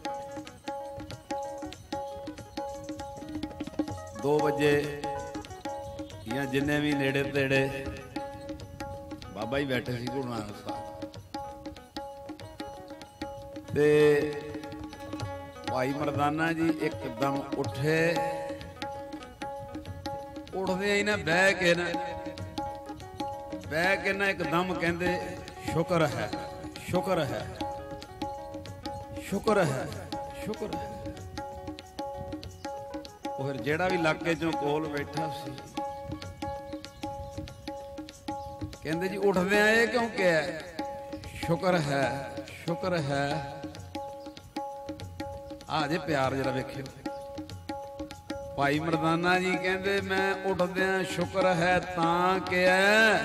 A: दो बजे या जिन्ने भी नेड़े तेड़े बाबा ही बैठे सी गुरु नानक साहब ते भाई मर्दाना जी एकदम उठे, उठदे ही ना बह के ना बह के ना एकदम कहंदे शुक्र है शुक्र है शुक्र है शुक्र है। वो फिर जेड़ा भी इलाके चों कोल बैठा सी कहंदे जी उठदे आए क्यों क्या शुक्र है शुक्र है। आजे प्यार जरा वेखियो, भाई मर्दाना जी कहंदे मैं उठदियां शुक्र है तां किया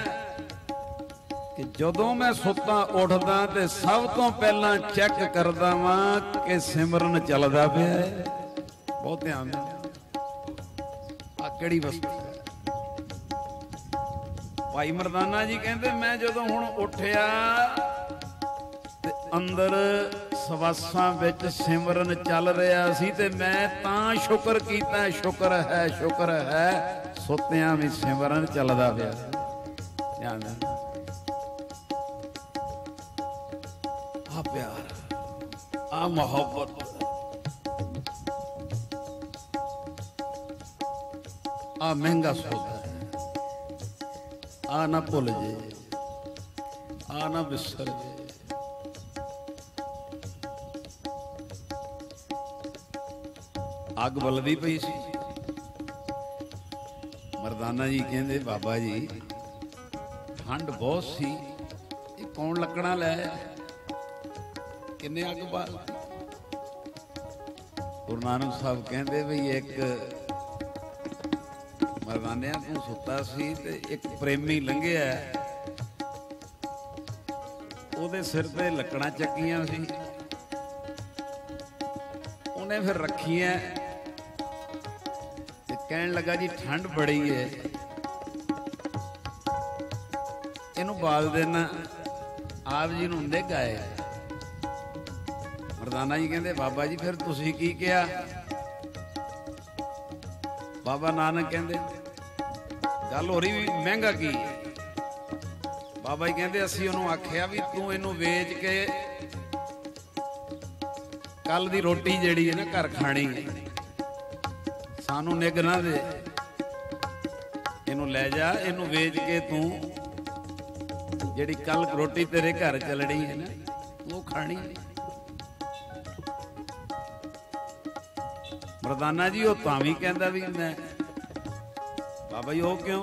A: कि जदों मैं सुता उठदा ते सब तो पहला चेक करदा वां कि सिमरन चलदा पिया है। बहुत ध्यान आ किहड़ी वस्तु। भाई मर्दाना जी कहंदे मैं जदों हुण उठिया ते अंदर सवासां विच सिमरन चल रहा सी ते मैं तां शुक्र कीता, शुक्र है शुक्र है सुत्तियां भी सिमरन चलदा पिया। ध्यान देना आ प्यार आ मोहब्बत आ महंगा सौदा है। आ ना भुल जे आ ना बिसर जे। अग बलदी पई सी। मर्दाना जी कहंदे बाबा जी ठंड बहुत सी, ये कौन लकड़ा लै किन्ने अग बाल। गुरु नानक साहब कहंदे बई एक मर्दानिया तू सुता सी ते एक प्रेमी लंघिया, ओदे सिर ते लकड़ां चक्कियां सी, उन्हें फिर रखियां। कहन लगा जी ठंड बड़ी है, इनू बाल देना ਆਪ ਜੀ ਨੂੰ ਨਿੱਘ ਆਏ। ਮਰਦਾਨਾ ਜੀ ਕਹਿੰਦੇ ਬਾਬਾ ਜੀ ਫਿਰ ਤੁਸੀਂ ਕੀ ਕਿਹਾ? ਬਾਬਾ ਨਾਨਕ ਕਹਿੰਦੇ ਗੱਲ ਹੋ ਰਹੀ ਵੀ ਮਹਿੰਗਾ ਕੀ? ਬਾਬਾ ਜੀ ਕਹਿੰਦੇ ਅਸੀਂ ਉਹਨੂੰ ਆਖਿਆ ਵੀ ਤੂੰ ਇਹਨੂੰ ਵੇਚ ਕੇ ਕੱਲ ਦੀ ਰੋਟੀ ਜਿਹੜੀ ਹੈ ਨਾ ਘਰ ਖਾਣੀ ਹੈ, ਸਾਨੂੰ ਨਿੱਘ ਨਾ ਦੇ, ਇਹਨੂੰ ਲੈ ਜਾ, ਇਹਨੂੰ ਵੇਚ ਕੇ ਤੂੰ ਜਿਹੜੀ ਕੱਲ ਰੋਟੀ ਤੇਰੇ ਘਰ ਚੱਲਣੀ ਹੈ ਨਾ ਉਹ ਖਾਣੀ। ਮਰਦਾਨਾ ਜੀ ਉਹ ਤਾਂ ਵੀ ਕਹਿੰਦਾ ਵੀ ਮੈਂ। ਬਾਬਾ ਜੀ ਉਹ ਕਿਉਂ?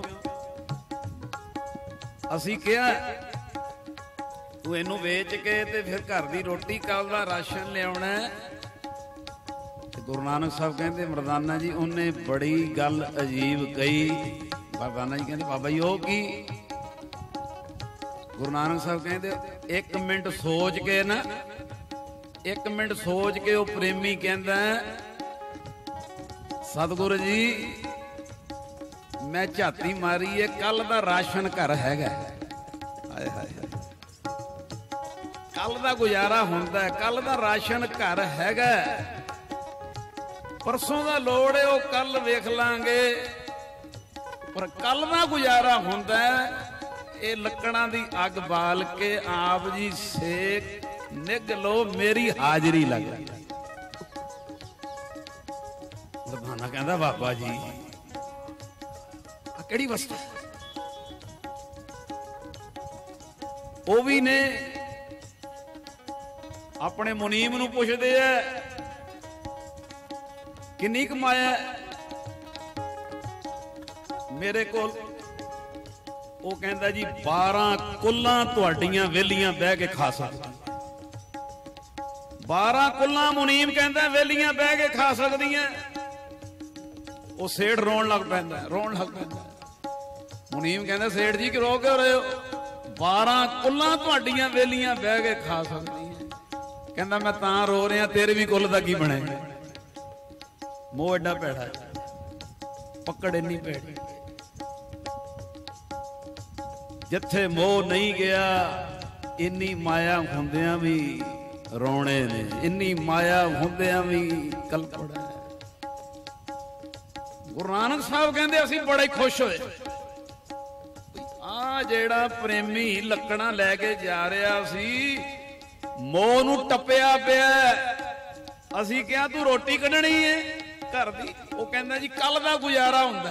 A: ਅਸੀਂ ਕਿਹਾ ਤੂੰ ਇਹਨੂੰ ਵੇਚ ਕੇ ਤੇ ਫਿਰ ਘਰ ਦੀ ਰੋਟੀ ਕੱਲ ਦਾ ਰਾਸ਼ਨ ਲਿਆਉਣਾ। ਤੇ ਗੁਰੂ ਨਾਨਕ ਸਾਹਿਬ ਕਹਿੰਦੇ ਮਰਦਾਨਾ ਜੀ ਉਹਨੇ ਬੜੀ ਗੱਲ ਅਜੀਬ ਕਹੀ। ਮਰਦਾਨਾ ਜੀ ਕਹਿੰਦੇ ਬਾਬਾ ਜੀ ਉਹ ਕੀ? ਗੁਰੂ ਨਾਨਕ ਸਾਹਿਬ ਕਹਿੰਦੇ ਇੱਕ ਮਿੰਟ ਸੋਚ ਕੇ ਨਾ, ਇੱਕ ਮਿੰਟ ਸੋਚ ਕੇ ਉਹ ਪ੍ਰੇਮੀ ਕਹਿੰਦਾ ਸਤਿਗੁਰੂ ਜੀ ਮੈਂ ਝਾਤੀ ਮਾਰੀ ਏ ਕੱਲ ਦਾ ਰਾਸ਼ਨ ਘਰ ਹੈਗਾ। ਹਾਏ ਹਾਏ, ਕੱਲ ਦਾ ਗੁਜ਼ਾਰਾ ਹੁੰਦਾ, ਕੱਲ ਦਾ ਰਾਸ਼ਨ ਘਰ ਹੈਗਾ, ਪਰਸੋਂ ਦਾ ਲੋੜ ਏ ਉਹ ਕੱਲ ਵੇਖ ਲਾਂਗੇ, ਪਰ ਕੱਲ ਦਾ ਗੁਜ਼ਾਰਾ ਹੁੰਦਾ। ਇਹ ਲੱਕੜਾਂ ਦੀ ਅੱਗ ਬਾਲ ਕੇ ਆਪ ਜੀ ਸੇਕ ਨਿੱਘ ਲੋ, ਮੇਰੀ ਹਾਜ਼ਰੀ ਲੱਗ ਗਈ। ਮਰਦਾਨਾ ਕਹਿੰਦਾ ਬਾਬਾ ਜੀ ਆ ਕਿਹੜੀ ਵਸਤੂ? ਉਹ ਵੀ ਨੇ ਆਪਣੇ ਮੁਨੀਮ ਨੂੰ ਪੁੱਛਦੇ ਐ ਕਿੰਨੀ ਕਮਾਇਆ ਮੇਰੇ ਕੋਲ? ਉਹ ਕਹਿੰਦਾ ਜੀ ਬਾਰਾਂ ਕੁੱਲਾਂ ਤੁਹਾਡੀਆਂ ਵੇਲੀਆਂ ਬਹਿ ਕੇ ਖਾ ਸਕਦੀਆਂ। ਬਾਰਾਂ ਕੁੱਲਾਂ ਮੁਨੀਮ ਕਹਿੰਦਾ ਵੇਲੀਆਂ ਬਹਿ ਕੇ ਖਾ ਸਕਦੀਆਂ। ਉਹ ਸੇਠ ਰੋਣ ਲੱਗ ਪੈਂਦਾ, ਰੋਣ ਲੱਗ ਪੈਂਦਾ। ਮੁਨੀਮ ਕਹਿੰਦਾ ਸੇਠ ਜੀ ਕਿ ਰੋ ਕਿਉਂ ਰਹੇ ਹੋ? ਬਾਰਾਂ ਕੁੱਲਾਂ ਤੁਹਾਡੀਆਂ ਵੇਲੀਆਂ ਬਹਿ ਕੇ ਖਾ ਸਕਦੀਆਂ। ਕਹਿੰਦਾ ਮੈਂ ਤਾਂ ਰੋ ਰਿਹਾ ਤੇਰੇ ਵੀ ਕੁੱਲ ਦਾ ਕੀ ਬਣੇ? ਮੋਹ ਐਡਾ ਭੈੜਾ, ਪਕੜ ਇੰਨੀ ਭੈੜੀ। ਜਿੱਥੇ ਮੋਹ ਨਹੀਂ ਗਿਆ ਇੰਨੀ ਮਾਇਆ ਹੁੰਦਿਆਂ ਵੀ ਰੋਣੇ ਨੇ, ਇੰਨੀ ਮਾਇਆ ਹੁੰਦਿਆਂ ਵੀ ਕਲਪੜਾ ਹੈ। ਗੁਰੂ ਨਾਨਕ ਸਾਹਿਬ ਕਹਿੰਦੇ ਅਸੀਂ ਬੜੇ ਖੁਸ਼ ਹੋਏ। ਆ ਜਿਹੜਾ ਪ੍ਰੇਮੀ ਲੱਕੜਾਂ ਲੈ ਕੇ ਜਾ ਰਿਹਾ ਸੀ ਮੋਹ ਨੂੰ ਟੱਪਿਆ ਪਿਆ। ਅਸੀਂ ਕਿਹਾ ਤੂੰ ਰੋਟੀ ਕੱਢਣੀ ਏ ਘਰ ਦੀ? ਉਹ ਕਹਿੰਦਾ ਜੀ ਕੱਲ ਦਾ ਗੁਜ਼ਾਰਾ ਹੁੰਦਾ,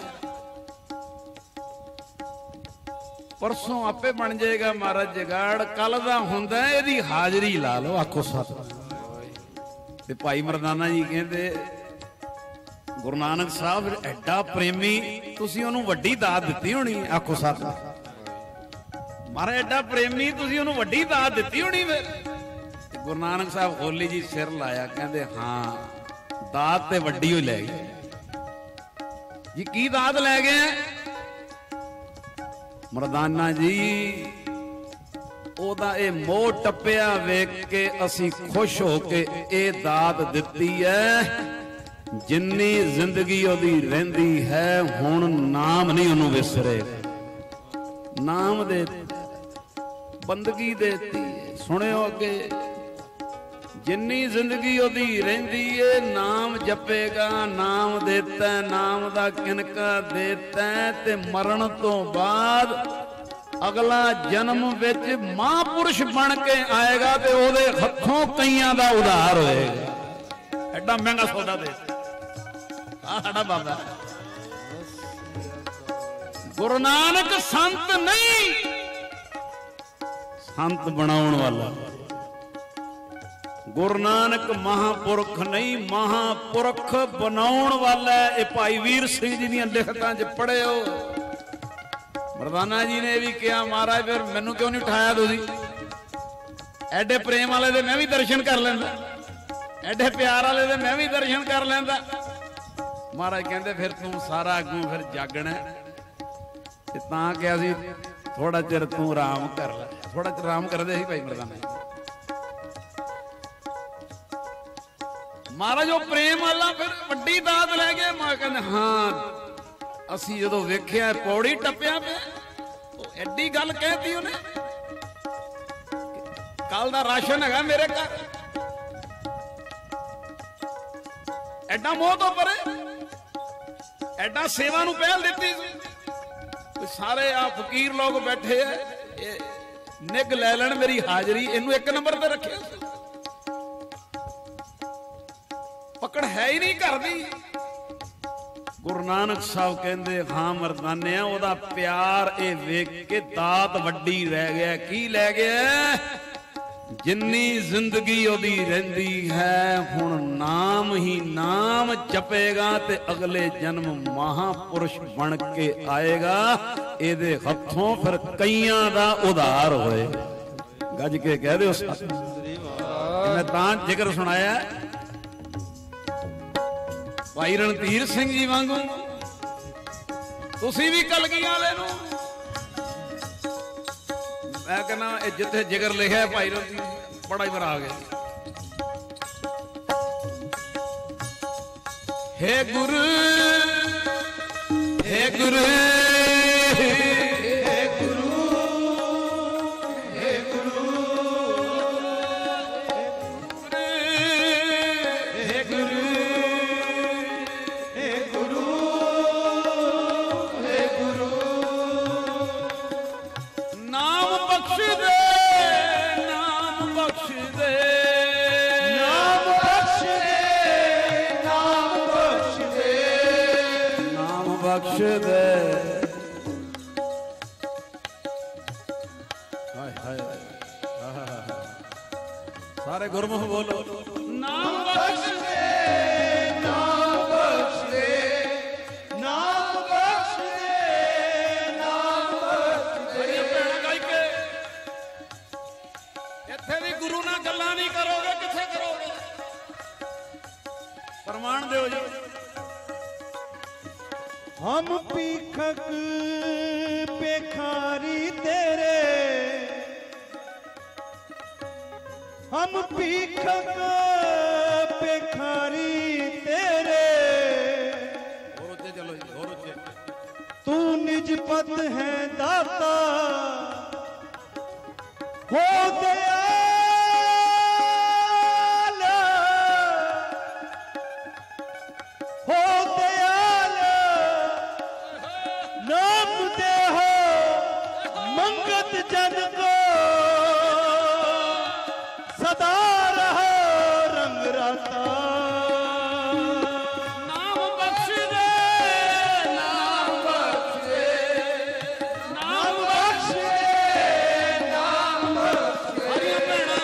A: ਪਰਸੋਂ ਆਪੇ ਬਣ ਜਾਏਗਾ ਮਹਾਰਾਜ ਜਗਾੜ, ਕੱਲ ਦਾ ਹੁੰਦਾ ਇਹਦੀ ਹਾਜ਼ਰੀ ਲਾ ਲਓ। ਆਖੋ ਸਤਿ। ਤੇ ਭਾਈ ਮਰਦਾਨਾ ਜੀ ਕਹਿੰਦੇ ਗੁਰੂ ਨਾਨਕ ਸਾਹਿਬ ਐਡਾ ਪ੍ਰੇਮੀ, ਤੁਸੀਂ ਉਹਨੂੰ ਵੱਡੀ ਦਾਤ ਦਿੱਤੀ ਹੋਣੀ। ਆਖੋ ਸਤਿ। ਮਹਾਰਾਜ ਐਡਾ ਪ੍ਰੇਮੀ, ਤੁਸੀਂ ਉਹਨੂੰ ਵੱਡੀ ਦਾਤ ਦਿੱਤੀ ਹੋਣੀ। ਫਿਰ ਗੁਰੂ ਨਾਨਕ ਸਾਹਿਬ ਹੋਲੀ ਜੀ ਸਿਰ ਲਾਇਆ, ਕਹਿੰਦੇ ਹਾਂ ਦਾਤ ਤੇ ਵੱਡੀ ਹੋਈ ਲੈ ਗਏ ਜੀ। ਕੀ ਦਾਤ ਲੈ ਗਏ? ਮਰਦਾਨਾ ਜੀ ਉਹਦਾ ਇਹ ਮੋਹ ਟੱਪਿਆ ਵੇਖ ਕੇ ਅਸੀਂ ਖੁਸ਼ ਹੋ ਕੇ ਇਹ ਦਾਤ ਦਿੱਤੀ ਹੈ। ਜਿੰਨੀ ਜ਼ਿੰਦਗੀ ਉਹਦੀ ਰਹਿੰਦੀ ਹੈ ਹੁਣ ਨਾਮ ਨਹੀਂ ਉਹਨੂੰ ਵਿਸਰੇ। ਨਾਮ ਦੇ ਬੰਦਗੀ ਦੇਤੀ। ਸੁਣਿਓ ਅੱਗੇ, ਜਿੰਨੀ ਜ਼ਿੰਦਗੀ ਉਹਦੀ ਰਹਿੰਦੀ ਏ ਨਾਮ ਜਪੇਗਾ। ਨਾਮ ਦੇਤਾ, ਨਾਮ ਦਾ ਕਿਨਕਾ ਦੇਤਾ। ਤੇ ਮਰਨ ਤੋਂ ਬਾਅਦ ਅਗਲਾ ਜਨਮ ਵਿੱਚ ਮਹਾਂਪੁਰਸ਼ ਬਣ ਕੇ ਆਏਗਾ ਤੇ ਉਹਦੇ ਹੱਥੋਂ ਕਈਆਂ ਦਾ ਉਧਾਰ ਹੋਏਗਾ। ਐਡਾ ਮਹਿੰਗਾ ਸੌਦਾ ਦੇ ਆ ਸਾਡਾ ਬਾਬਾ ਗੁਰੂ ਨਾਨਕ। ਸੰਤ ਨਹੀਂ, ਸੰਤ ਬਣਾਉਣ ਵਾਲਾ ਗੁਰੂ ਨਾਨਕ। ਮਹਾਂਪੁਰਖ ਨਹੀਂ, ਮਹਾਂਪੁਰਖ ਬਣਾਉਣ ਵਾਲਾ। ਇਹ ਭਾਈ ਵੀਰ ਸਿੰਘ ਜੀ ਦੀਆਂ ਲਿਖਤਾਂ 'ਚ ਪੜ੍ਹਿਓ। ਮਰਦਾਨਾ ਜੀ ਨੇ ਵੀ ਕਿਹਾ ਮਹਾਰਾਜ ਫਿਰ ਮੈਨੂੰ ਕਿਉਂ ਨਹੀਂ ਉਠਾਇਆ ਤੁਸੀਂ? ਐਡੇ ਪ੍ਰੇਮ ਵਾਲੇ ਦੇ ਮੈਂ ਵੀ ਦਰਸ਼ਨ ਕਰ ਲੈਂਦਾ, ਐਡੇ ਪਿਆਰ ਵਾਲੇ ਦੇ ਮੈਂ ਵੀ ਦਰਸ਼ਨ ਕਰ ਲੈਂਦਾ। ਮਹਾਰਾਜ ਕਹਿੰਦੇ ਫਿਰ ਤੂੰ ਸਾਰਾ ਅੱਗੋਂ ਫਿਰ ਜਾਗਣਾ। ਤੇ ਤਾਂ ਕਿਹਾ ਸੀ ਥੋੜਾ ਚਿਰ ਤੂੰ ਆਰਾਮ ਕਰ ਲੈ। ਥੋੜਾ ਚਿਰ ਆਰਾਮ ਕਰਦੇ ਸੀ ਭਾਈ ਮਰਦਾਨਾ ਜੀ। ਮਹਾਰਾਜ ਉਹ ਪ੍ਰੇਮ ਵਾਲਾ ਫਿਰ ਵੱਡੀ ਦਾਤ ਲੈ ਗਏ। ਮੈਂ ਕਹਿੰਦੇ ਹਾਂ ਅਸੀਂ ਜਦੋਂ ਵੇਖਿਆ ਪੌੜੀ ਟੱਪਿਆ ਪਿਆ, ਉਹ ਐਡੀ ਗੱਲ ਕਹਿਤੀ ਉਹਨੇ। कल दा राशन है मेरे घर। एडा मोह तो परे, एडा सेवा नूं पहल दित्ती। सारे आ फकीर लोग बैठे है, निग लै लैण मेरी हाजरी, इनू एक नंबर ते रखे। पकड़ है ही नहीं घर दी। गुरु नानक साहब कहते हाँ मर्दाने ओदा प्यार ए वेख के दात वड्डी रह गया। की लै गया? जिन्नी जिंदगी ओदी रहिंदी है हुण नाम ही नाम जपेगा ते अगले जन्म महापुरुष बन के आएगा। एदे हथों फिर कईयां दा उधार होए। गज के कह दो मैं तां जिक्र सुनाया भाई रणधीर सिंह जी वांगू तुसी भी कलगियां वाले नूं। मैं कहना जिथे जिगर लिखा है भाई रणधीर बड़ा ही बरा आ गया। हे गुरु हे गुरु बख्श दे। हाय हाय सारे गुरमुख बोलो नाम बख्श दे,
B: नाम बख्श दे, नाम बख्श दे, नाम बख्श दे।
A: भैणा गाई के इत्थे भी गुरु नाल गल्लां नहीं करोगे किथे करोगे? प्रमाण दिओ जी।
B: हम पीखक पेखारी तेरे, हम पीखक पेखारी तेरे।
A: और ऊंचे चलो जी, और ऊंचे।
B: तू निज पद है दाता हो दयाल, हो दयाल। नाम दे हो मंगत जन को, सदा रहो रंग राता।
A: नाम बख्श दे, नाम बख्श दे,
B: नाम बख्श दे, नाम बख्श दे।
A: हरिया भैणा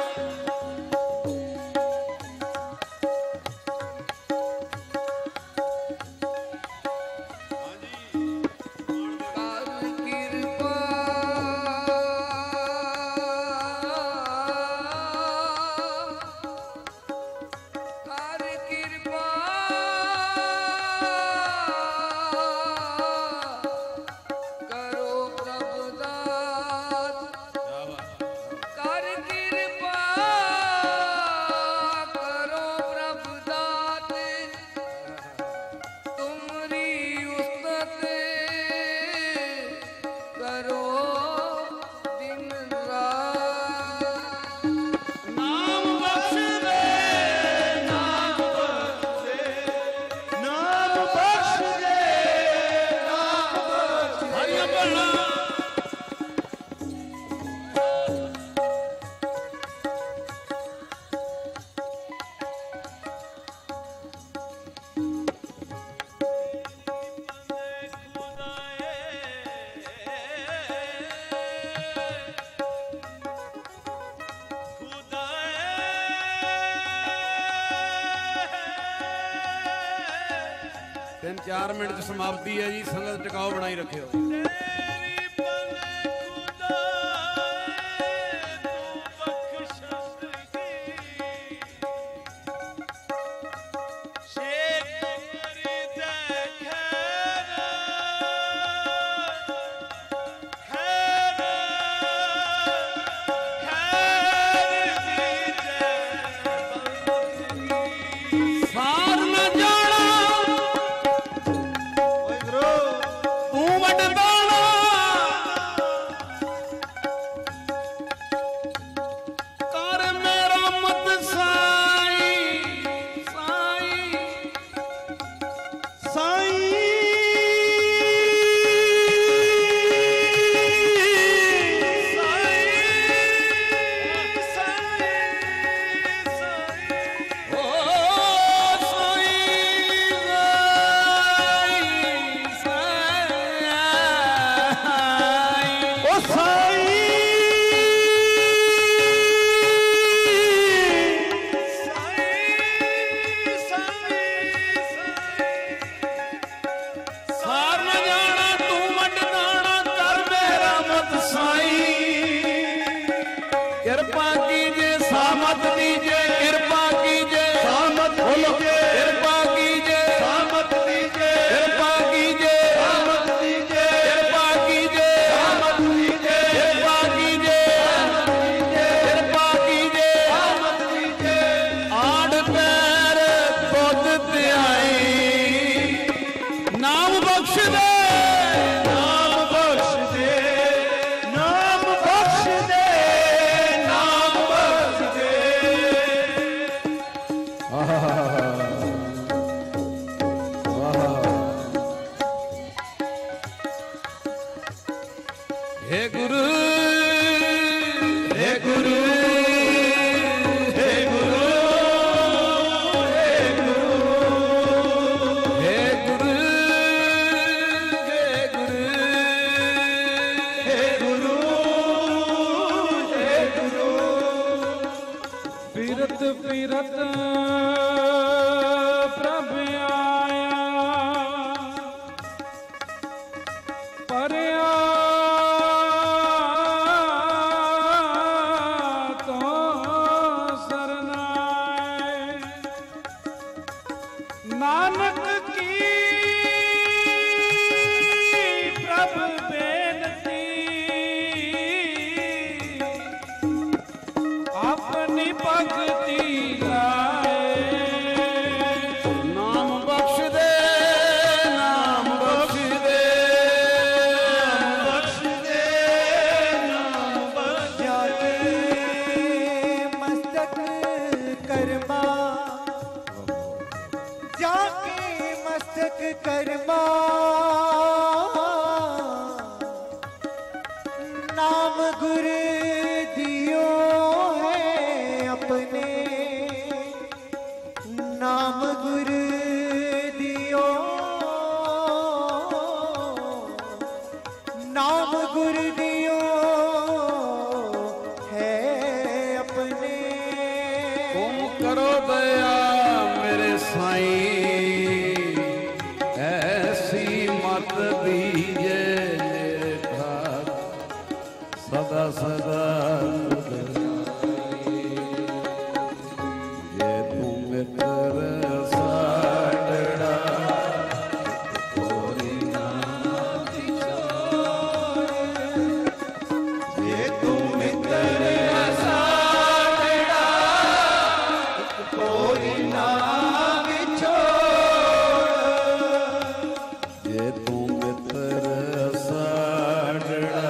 A: तीन चार मिनट च समाप्ति है जी। संगत टिकाऊ बनाई रखियो। तू वड दाना हे गुरु हे गुरु हे गुरु हे गुरु हे गुरु हे गुरु हे गुरु
B: पीरत पीरत प्रभ आया परया नानक की प्रभ बेनती अपनी भक्ति लाए
A: नाम बख्श दे नाम बख्श दे
C: बख्श दे नाम बख्श जाके मस्तक कर्मा जाके मस्तक कर्मा नाम गुर दियो है अपने नाम गुर दियो नाम गुर दियो है अपने
A: तुम करो दया मेरे साईं ऐसी मत दीजे सदा सदा ये तुम मित्र साडड़ा कोरी ना ये तुम मित्र साडड़ा कोरी ना ये तुम मित्र साडड़ा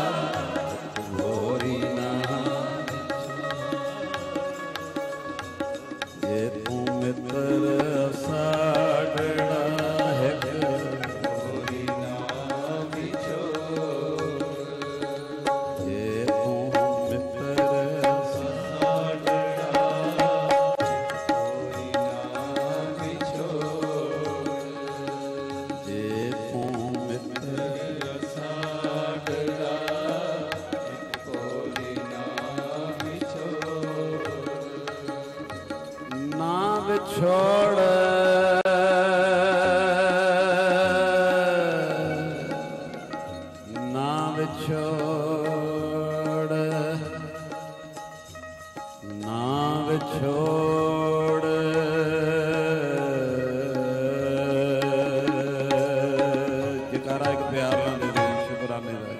A: ये तू मित्र साडड़ा है कोई ना विछोड़ ये तू मित्र साडड़ा कोई ना विछोड़ ये तू मित्र साडड़ा कोई ना विछोड़ ना विछोड़ ना विछोड़ ना विछोड़ जकारा एक प्यार ना दे शुक्राने